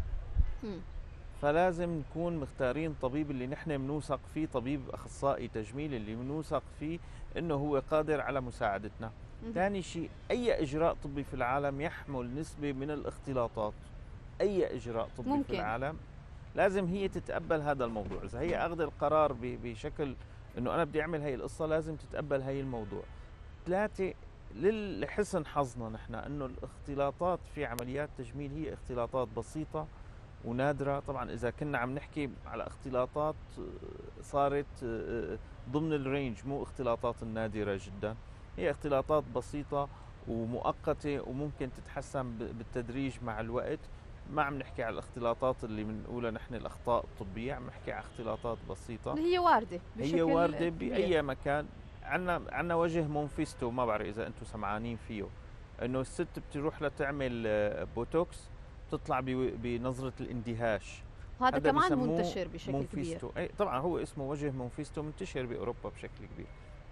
فلازم نكون مختارين طبيب اللي نحن بنوثق فيه، طبيب اخصائي تجميل اللي بنوثق فيه انه هو قادر على مساعدتنا. ثاني شيء، اي اجراء طبي في العالم يحمل نسبه من الاختلاطات، اي اجراء طبي ممكن. في العالم لازم هي تتقبل هذا الموضوع، اذا هي اخذ القرار بشكل انه انا بدي اعمل هي القصه لازم تتقبل هي الموضوع. ثلاثه، لحسن حظنا نحن انه الاختلاطات في عمليات تجميل هي اختلاطات بسيطه ونادرة. طبعا إذا كنا عم نحكي على اختلاطات صارت ضمن الرينج، مو اختلاطات النادرة جدا، هي اختلاطات بسيطة ومؤقتة وممكن تتحسن بالتدريج مع الوقت. ما عم نحكي على الاختلاطات اللي بنقولها نحن الأخطاء الطبية، عم نحكي على اختلاطات بسيطة اللي هي واردة هي واردة بأي مكان. عنا عنا وجه مونفيستو، ما بعرف إذا أنتم سمعانين فيه، إنه الست بتروح لتعمل بوتوكس تطلع بنظرة الاندهاش، هذا كمان منتشر بشكل مونفيستو. كبير. أي طبعا هو اسمه وجه مونفيستو، منتشر بأوروبا بشكل كبير.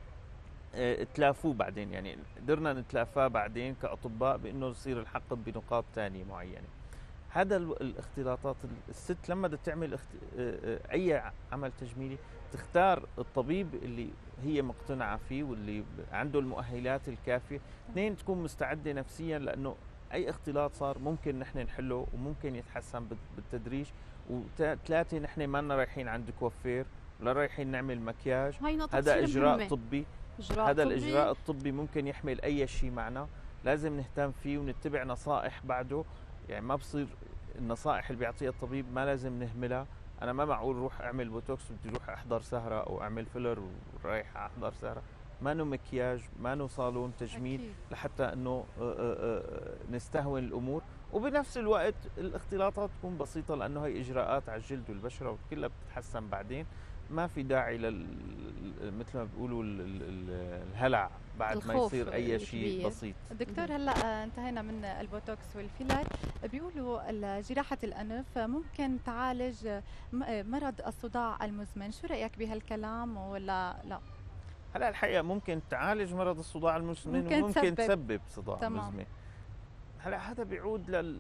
اه تلافوه بعدين، يعني قدرنا نتلافاه بعدين كأطباء بأنه يصير الحقن بنقاط ثانية معينة. هذا الاختلاطات، الست لما بدها تعمل اخت... اه أي عمل تجميلي تختار الطبيب اللي هي مقتنعة فيه واللي عنده المؤهلات الكافية. اثنين، تكون مستعدة نفسيا، لأنه اي اختلاط صار ممكن نحن نحله وممكن يتحسن بالتدريج. وثلاثه، نحن ما لنا رايحين عند كوافير ولا رايحين نعمل مكياج، هذا اجراء مهمة. طبي إجراء هذا طبي. الاجراء الطبي ممكن يحمل اي شيء معنا، لازم نهتم فيه ونتبع نصائح بعده. يعني ما بصير النصائح اللي بيعطيها الطبيب ما لازم نهملها. انا ما معقول روح اعمل بوتوكس بدي اروح احضر سهره او اعمل فيلر ورايح احضر سهره، ما نو مكياج، ما نو صالون تجميل أكيد. لحتى انه نستهون الامور. وبنفس الوقت الاختلاطات تكون بسيطه، لانه هي اجراءات على الجلد والبشره وكلها بتتحسن بعدين. ما في داعي لل مثل ما بيقولوا الهلع بعد ما يصير اي شيء بسيط. دكتور، هلا انتهينا من البوتوكس والفيلر، بيقولوا جراحه الانف ممكن تعالج مرض الصداع المزمن، شو رايك بهالكلام ولا لا؟ هلا الحقيقه ممكن تعالج مرض الصداع المزمن ممكن وممكن تسبب صداع تمام. مزمن. هلا هذا بيعود لل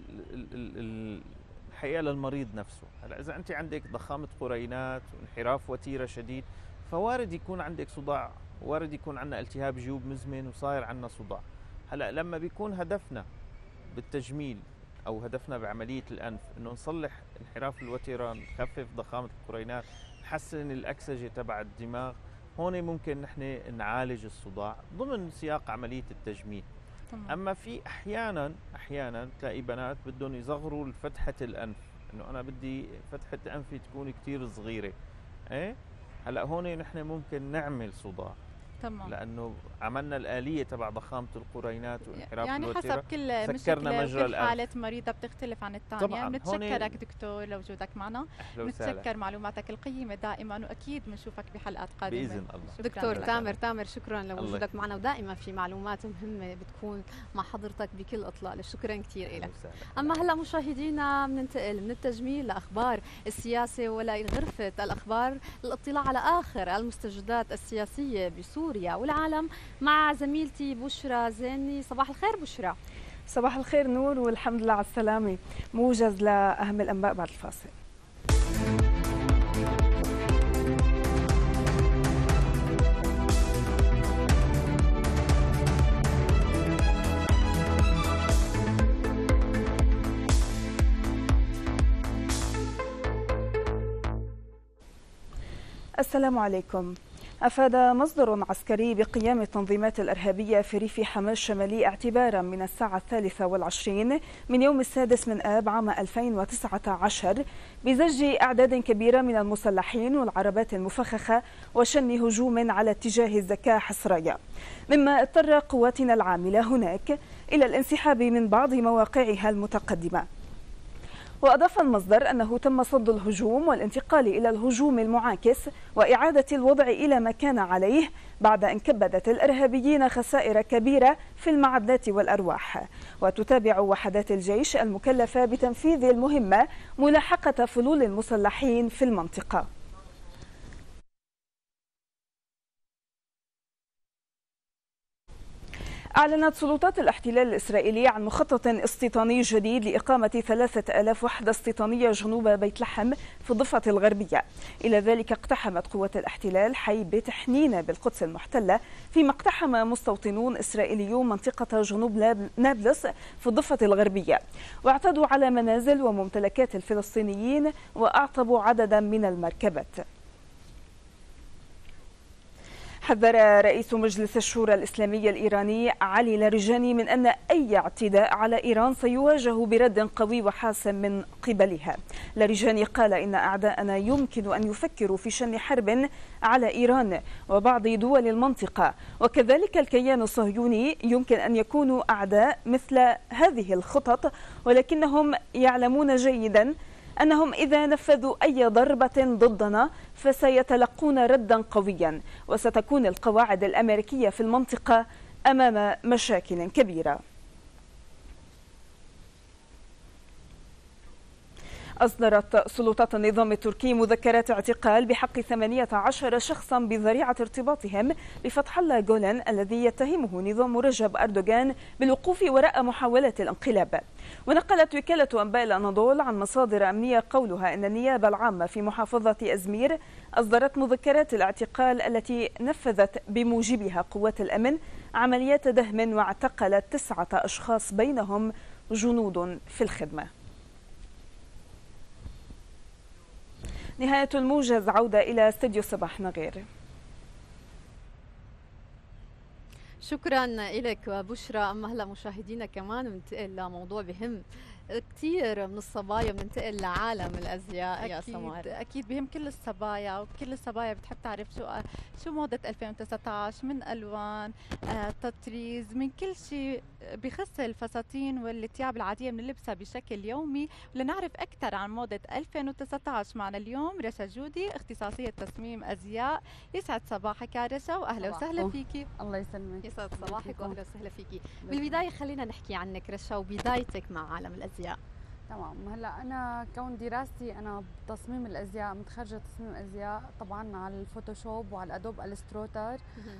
الحقيقه للمريض نفسه. هلا اذا انت عندك ضخامه قرينات وانحراف وتيره شديد، فوارد يكون عندك صداع، وارد يكون عندنا التهاب جيوب مزمن وصاير عندنا صداع. هلا لما بيكون هدفنا بالتجميل او هدفنا بعمليه الانف انه نصلح انحراف الوتيره، نخفف ضخامه القرينات، نحسن الاكسجه تبع الدماغ، هون ممكن نحن نعالج الصداع ضمن سياق عمليه التجميل. طبعا. اما في احيانا احيانا تلاقي بنات بدهم يصغروا فتحه الانف، انه انا بدي فتحه انفي تكون كثير صغيره. ايه هلا هون نحن ممكن نعمل صداع، تمام، لانه عملنا الآلية تبع ضخامة القرينات وانحراف يعني الوتيرة. حسب كل سكرنا مجرى كل حالة مريضة بتختلف عن الثانية. بنتشكرك دكتور لوجودك معنا، بنتشكر معلوماتك القيمة دائما، وأكيد بنشوفك بحلقات قادمة بإذن الله. دكتور تامر تامر شكرا لوجودك معنا، ودائما في معلومات مهمة بتكون مع حضرتك بكل إطلاق، شكرا كثير لك. أما هلا مشاهدينا بننتقل من التجميل لأخبار السياسة ولغرفة الأخبار للاطلاع على آخر المستجدات السياسية بسوريا والعالم مع زميلتي بشرى زيني. صباح الخير بشرى. صباح الخير نور، والحمد لله على السلامة. موجز لأهم الأنباء بعد الفاصل. السلام عليكم. أفاد مصدر عسكري بقيام التنظيمات الإرهابية في ريف حما الشمالي اعتبارا من الساعة الثالثة والعشرين من يوم السادس من آب عام ألفين وتسعة عشر بزج أعداد كبيرة من المسلحين والعربات المفخخة وشن هجوم على اتجاه الزكاة حصرية، مما اضطر قواتنا العاملة هناك إلى الانسحاب من بعض مواقعها المتقدمة. وأضاف المصدر أنه تم صد الهجوم والانتقال إلى الهجوم المعاكس وإعادة الوضع إلى ما كان عليه بعد أن كبدت الإرهابيين خسائر كبيرة في المعدات والأرواح. وتتابع وحدات الجيش المكلفة بتنفيذ المهمة ملاحقة فلول المسلحين في المنطقة. أعلنت سلطات الاحتلال الإسرائيلي عن مخطط استيطاني جديد لإقامة ثلاثة آلاف وحدة استيطانية جنوب بيت لحم في الضفة الغربية. إلى ذلك اقتحمت قوات الاحتلال حي بيت حنين بالقدس المحتلة، فيما اقتحم مستوطنون إسرائيليون منطقة جنوب نابلس في الضفة الغربية، واعتدوا على منازل وممتلكات الفلسطينيين وأعطبوا عددا من المركبات. حذر رئيس مجلس الشورى الإسلامي الإيراني علي لاريجاني من أن أي اعتداء على إيران سيواجه برد قوي وحاسم من قبلها. لاريجاني قال إن أعداءنا يمكن أن يفكروا في شن حرب على إيران وبعض دول المنطقة، وكذلك الكيان الصهيوني يمكن أن يكونوا أعداء مثل هذه الخطط، ولكنهم يعلمون جيدا أنهم إذا نفذوا أي ضربة ضدنا فسيتلقون ردا قويا، وستكون القواعد الأمريكية في المنطقة أمام مشاكل كبيرة. أصدرت سلطات النظام التركي مذكرات اعتقال بحق ثمانية عشر شخصا بذريعة ارتباطهم بفتح الله جولان الذي يتهمه نظام رجب أردوغان بالوقوف وراء محاولة الانقلاب. ونقلت وكالة أنباء الأناضول عن مصادر أمنية قولها أن النيابة العامة في محافظة أزمير أصدرت مذكرات الاعتقال التي نفذت بموجبها قوات الأمن عمليات دهم واعتقلت تسعة أشخاص بينهم جنود في الخدمة. نهاية الموجز، عودة إلى استديو صباح نغير. شكرا لك بشرى. أما هلا مشاهدينا كمان بننتقل لموضوع بهم كثير من الصبايا، بننتقل لعالم الازياء يا سمار. اكيد بهم كل الصبايا، وكل الصبايا بتحب تعرف شو شو موضه ألفين وتسعة عشر من الوان، آه، تطريز، من كل شيء بخص الفساتين والثياب العاديه بنلبسها بشكل يومي. ولنعرف اكثر عن موضه ألفين وتسعة عشر معنا اليوم رشا جودي، اختصاصيه تصميم ازياء. يسعد صباحك يا رشا واهلا وسهلا فيكي. الله يسلمك. يسعد صباحك واهلا وسهلا فيكي. بالبدايه خلينا نحكي عنك رشا وبدايتك مع عالم الازياء. تمام. هلا انا كون دراستي انا بتصميم الازياء، متخرجه تصميم ازياء طبعا على الفوتوشوب وعلى الادوب الستروتر.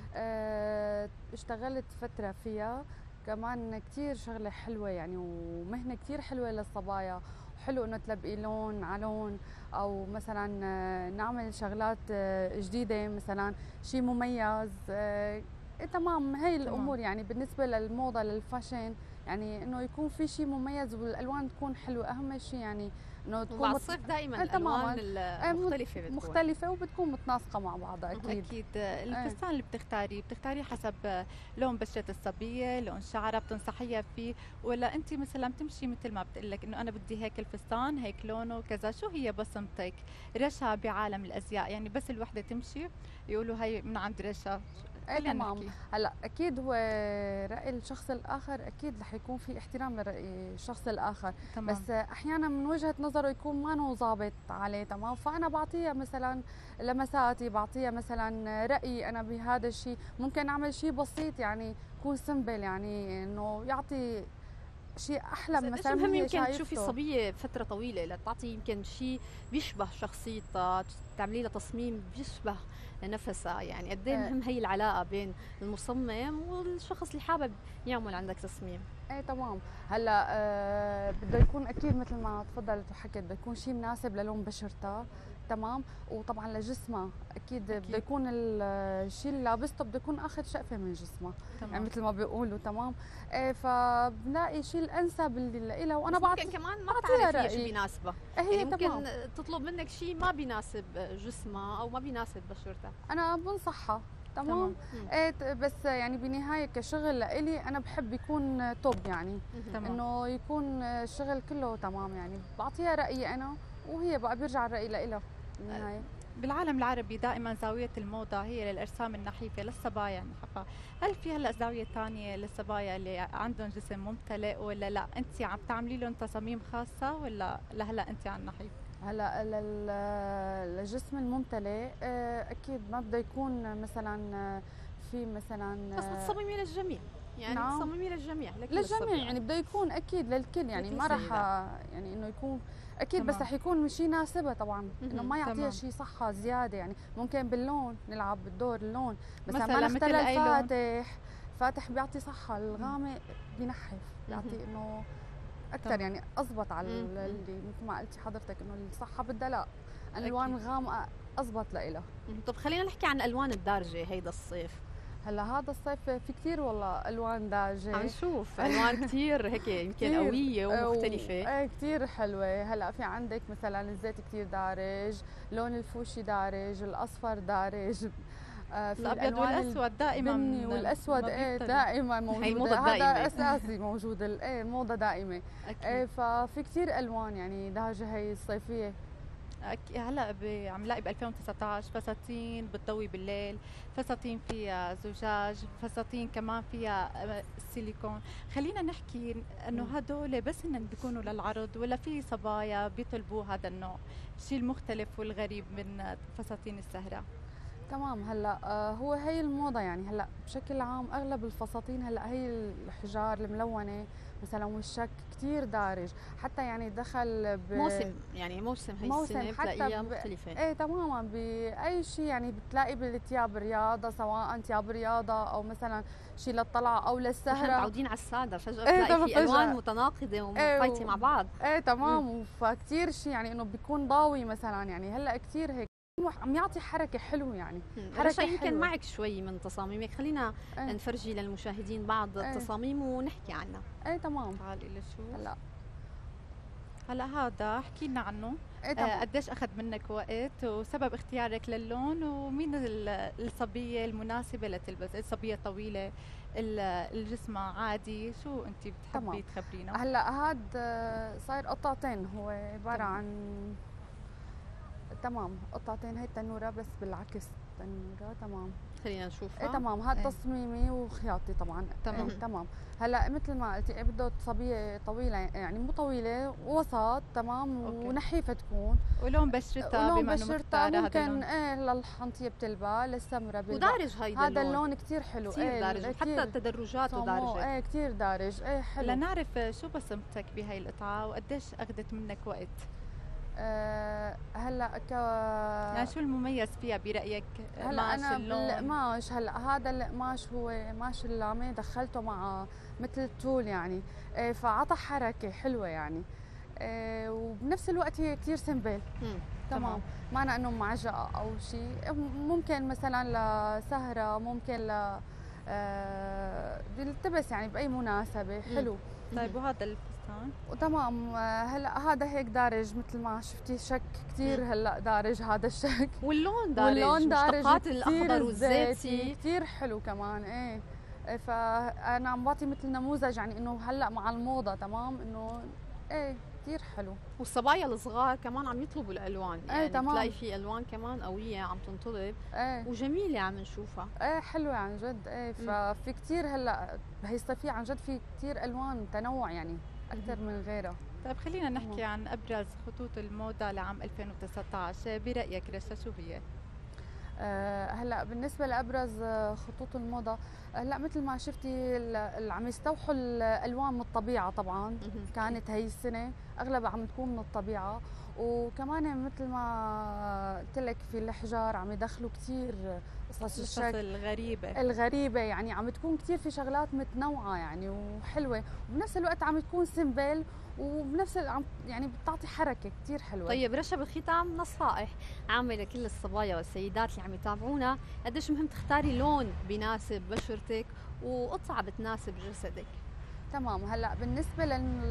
أه اشتغلت فتره فيها كمان، كثير شغله حلوه يعني، ومهنه كثير حلوه للصبايا. حلو انه تلبقي لون على لون، او مثلا نعمل شغلات جديده، مثلا شيء مميز. أه تمام. هي الامور يعني بالنسبه للموضه للفاشن، يعني انه يكون في شيء مميز والالوان تكون حلوه. اهم شيء يعني انه تكون مع الصيف دائما الالوان المختلفه بتكون مختلفه وبتكون متناسقه مع بعضها. اكيد اكيد. الفستان اللي بتختاريه بتختاريه حسب لون بشره الصبيه، لون شعرها بتنصحيها فيه، ولا انت مثلا بتمشي مثل ما بتقول لك انه انا بدي هيك الفستان هيك لونه كذا؟ شو هي بصمتك رشا بعالم الازياء؟ يعني بس الوحده تمشي يقولوا هي من عند رشا. تمام. هلا اكيد هو راي الشخص الاخر، اكيد رح يكون في احترام لراي الشخص الاخر. تمام. بس احيانا من وجهه نظره يكون ما نو ظابط عليه. تمام. فانا بعطيها مثلا لمساتي، بعطيها مثلا رايي انا بهذا الشيء. ممكن اعمل شيء بسيط يعني يكون سمبل، يعني انه يعطي شيء احلى. مثلا مهم يمكن تشوفي صبيه فتره طويله لتعطي يمكن شيء بيشبه شخصيتها، تعملي لها تصميم بيشبه نفسها. يعني قد ايه مهم هي العلاقه بين المصمم والشخص اللي حابب يعمل عندك تصميم. ايه تمام. هلا آه بده يكون اكيد مثل ما تفضلت وحكت، بده يكون شيء مناسب للون بشرتها، تمام، وطبعا لجسمها اكيد, أكيد. بده يكون الشيء اللي لابسته بده يكون اخذ شقفه من جسمها، تمام. يعني مثل ما بيقولوا، تمام. إيه فبنلاقي شيء الانسب اللي لها، وانا بعطي ممكن كمان ما تعرفي شيء بيناسبها، إيه يعني ممكن تمام. تطلب منك شيء ما بيناسب جسمها او ما بيناسب بشرتها. انا بنصحها، تمام. ايه بس يعني بنهايه كشغل لإلي انا بحب يكون توب، يعني انه يكون الشغل كله تمام، يعني بعطيها رايي انا وهي بقى بيرجع الراي لإلها بالنهايه. بالعالم العربي دائما زاويه الموضه هي للاجسام النحيفه للصبايا النحفه، هل في هلا زاويه ثانيه للصبايا اللي عندهم جسم ممتلئ ولا لا؟ انت عم تعملي لهم تصاميم خاصه ولا لهلا انت على النحيف؟ هلا للجسم الممتلئ اكيد ما بده يكون مثلا في مثلا، بس بتصممي للجميع، يعني نعم. تصممي للجميع للجميع، يعني بده يكون اكيد للكل، يعني ما راح يعني انه يكون اكيد تمام. بس رح يكون شيء يناسبها طبعا، انه ما يعطيها شيء صحه زياده، يعني ممكن باللون نلعب بالدور اللون، بس ما نختار الفاتح، فاتح بيعطي صحه، الغامق بينحف، بيعطي انه اكثر، يعني اضبط على اللي مثل ما قلتي حضرتك انه الصحه بدها لا الالوان الغامقه اضبط لها. طب خلينا نحكي عن الالوان الدارجه هيدا الصيف. هلا هذا الصيف في كثير والله الوان دارجه، عم نشوف الوان كثير هيك يمكن قويه ومختلفه. ايه كثير حلوه. هلا في عندك مثلا الزيت كثير دارج، لون الفوشي دارج، الاصفر دارج، آه في الابيض والاسود دائما، البني والاسود ايه دائما موجود، هذا اساسي موجود، ايه الموضه دائمه. ايه ففي كثير الوان يعني دارجه هي الصيفيه. هلا عم لاقي ب ألفين وتسعة عشر فساتين بتضوي بالليل، فساتين فيها زجاج، فساتين كمان فيها سيليكون. خلينا نحكي انه هدول بس هن بيكونوا للعرض ولا في صبايا بيطلبوا هذا النوع، الشيء المختلف والغريب من فساتين السهره؟ تمام. هلا آه هو هي الموضه، يعني هلا بشكل عام اغلب الفساتين هلا هي الحجار الملونه مثلا والشك كثير دارج، حتى يعني دخل ب موسم، يعني موسم هي السنه بتلاقيها مختلفه. ايه تماما، باي شيء يعني بتلاقي بالثياب رياضه، سواء ثياب رياضه او مثلا شيء للطلعه او للسهره. احنا متعودين على الساده، فجاه بتلاقي في الوان متناقضه ومفايته ايه مع بعض. ايه تمام، فكثير شيء يعني انه بيكون ضاوي مثلا، يعني هلا كثير هيك عم يعطي حركه حلوه، يعني حركه يمكن معك شوي من تصاميمك، خلينا ايه. نفرجي للمشاهدين بعض ايه. التصاميم ونحكي عنها. ايه تمام. تعالي لشوف. هلا هلا هذا احكي لنا عنه. ايه تمام. آه قديش اخذ منك وقت وسبب اختيارك للون، ومين الصبيه المناسبه لتلبس؟ الصبيه طويله، الجسم عادي، شو انت بتحبي تخبرينا؟ هلا هذا صاير قطعتين، هو عباره عن تمام قطعتين، هي التنوره بس بالعكس تنوره، تمام. خلينا نشوفها. ايه تمام، هذا تصميمي وخياطي طبعا. تمام. ايه تمام. هلا مثل ما قلتي ايه بده صبيه طويله، يعني مو طويله وسط، تمام. أوكي. ونحيفه تكون، ولون بشرتها ولون بشرتها ممكن ايه للحنطيه بتلبى، للسمره بتلبى، ودارج هيدا هذا اللون كثير حلو، كثير ايه دارج، حتى تدرجاته دارجه. ايه كثير دارج، ايه حلو. لنعرف شو بصمتك بهي القطعه وقديش اخذت منك وقت؟ أه هلا ك يعني شو المميز فيها برايك؟ هلا انا بالقماش، هلا هذا القماش هو قماش اللامه دخلته مع مثل تول يعني، إيه فعطى حركه حلوه يعني، إيه وبنفس الوقت هي كثير سمبل. تمام، معنى انه معجقه او شيء، ممكن مثلا لسهره، ممكن ل أه بيلتبس يعني باي مناسبه. حلو. طيب وهذا الفستان؟ وتمام. هلا هذا هيك دارج مثل ما شفتي، شك كثير هلا دارج هذا الشك، واللون دارج، واللون دارج، مشتقات الاخضر والزيتي كثير حلو كمان. ايه فانا عم بعطي مثل نموذج، يعني انه هلا مع الموضه، تمام، انه ايه كثير حلو. والصبايا الصغار كمان عم يطلبوا الالوان، يعني ايه تمام. بتلاقي في الوان كمان قويه عم تنطلب، ايه وجميله عم نشوفها. ايه حلوه عن جد. ايه ففي كثير هلا بهي الصيفيه عن جد في كثير الوان تنوع، يعني اكثر من غيرها. طيب خلينا نحكي عن ابرز خطوط الموضه لعام ألفين وتسعة عشر برايك رشا، شو هي؟ أه هلا بالنسبه لابرز خطوط الموضه، هلا مثل ما شفتي اللي عم يستوحوا الالوان من الطبيعه، طبعا كانت هي السنه اغلبها عم تكون من الطبيعه، وكمان مثل ما قلت لك في الحجار عم يدخلوا كثير قصص الشك الغريبه الغريبه يعني عم تكون كثير في شغلات متنوعه يعني وحلوه، وبنفس الوقت عم تكون سمبل وبنفس عم يعني بتعطي حركه كثير حلوه. طيب رشا، بالختام نصائح عامه لكل الصبايا والسيدات اللي عم يتابعونا، قديش مهم تختاري لون بيناسب بشرتك وقطعه بتناسب جسدك؟ تمام. هلا بالنسبه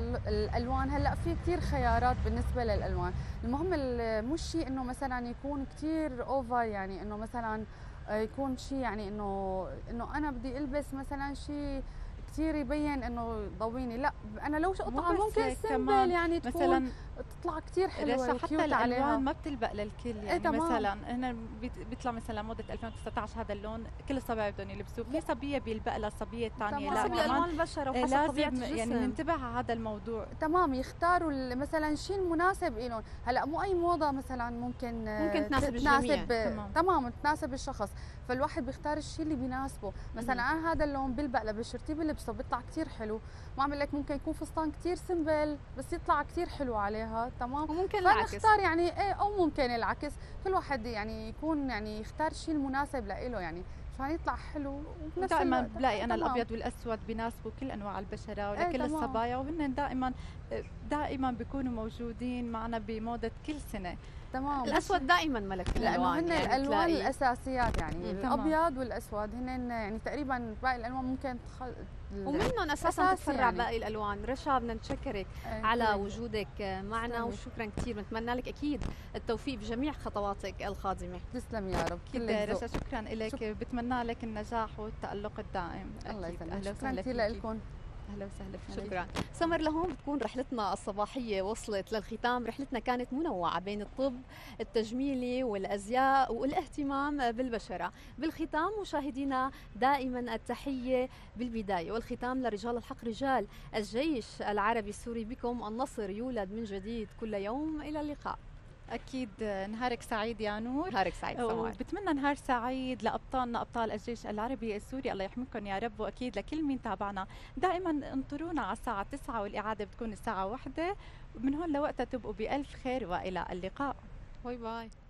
للالوان هلا في كثير خيارات بالنسبه للالوان، المهم مش شيء انه مثلا يكون كثير اوفر، يعني انه مثلا يكون شيء يعني انه انه انا بدي البس مثلا شيء كثير يبين انه ضويني، لا انا لو قطعه ممكن سمبل يعني تكون مثلا تطلع كثير حلوه حتى الالوان ما بتلبق للكل يعني. ايه مثلا هنا بيطلع مثلا موضه ألفين وتسعة عشر هذا اللون كل الصبايا بدهم يلبسوه، في صبيه بيلبق لها الصبيه الثانيه لا، حسب الوان البشره وحسب طبيعه الجسم، يعني ننتبه على هذا الموضوع. تمام، يختاروا مثلا الشيء المناسب لهم. هلا مو اي موضه مثلا ممكن ممكن تناسب الجميع، تمام. تمام تناسب الشخص، فالواحد بيختار الشيء اللي بيناسبه. مثلا انا هذا اللون بيلبق لبشرتي بلبسه بيطلع كثير حلو، ما عم لك ممكن يكون فستان كثير سمبل بس يطلع كثير حلو عليها، تمام. وممكن العكس، فنختار يعني ايه، او ممكن العكس، كل واحد يعني يكون يعني يختار الشيء المناسب له يعني عشان يطلع حلو. وبنفس دائما بلاقي انا الابيض والاسود بيناسبوا كل انواع البشره ولكل ايه الصبايا، وهن دائما دائما بيكونوا موجودين معنا بموضه كل سنه. تمام. الاسود دائما ملك الالوان، لانه هن يعني الالوان تلاقي. الاساسيات يعني الابيض والاسود هن يعني تقريبا باقي الالوان ممكن تخل... ومنهم اساسا تتفرع يعني. باقي الالوان. رشا بدنا نتشكرك أيه على كلي. وجودك معنا سلمي. وشكرا كثير، بنتمنى لك اكيد التوفيق بجميع خطواتك القادمه. تسلم يا رب. كل رشا شكرا لك، شك... بتمنى لك النجاح والتالق الدائم. الله يسلمك، شكرا كثير لكم. اهلا وسهلا فيك. شكرا سمر. لهون بتكون رحلتنا الصباحيه وصلت للختام. رحلتنا كانت منوعه بين الطب، التجميلي والازياء والاهتمام بالبشره. بالختام مشاهدينا دائما التحيه بالبدايه والختام لرجال الحق، رجال الجيش العربي السوري بكم النصر يولد من جديد كل يوم. الى اللقاء. أكيد نهارك سعيد يا نور. نهارك سعيد سمار. بتمنى نهار سعيد لأبطالنا أبطال الجيش العربي السوري، الله يحميكم يا رب، وأكيد لكل مين تابعنا. دائما انطرونا على الساعة تسعة والإعادة بتكون الساعة واحدة. من هون لوقتها تبقوا بألف خير وإلى اللقاء. باي باي.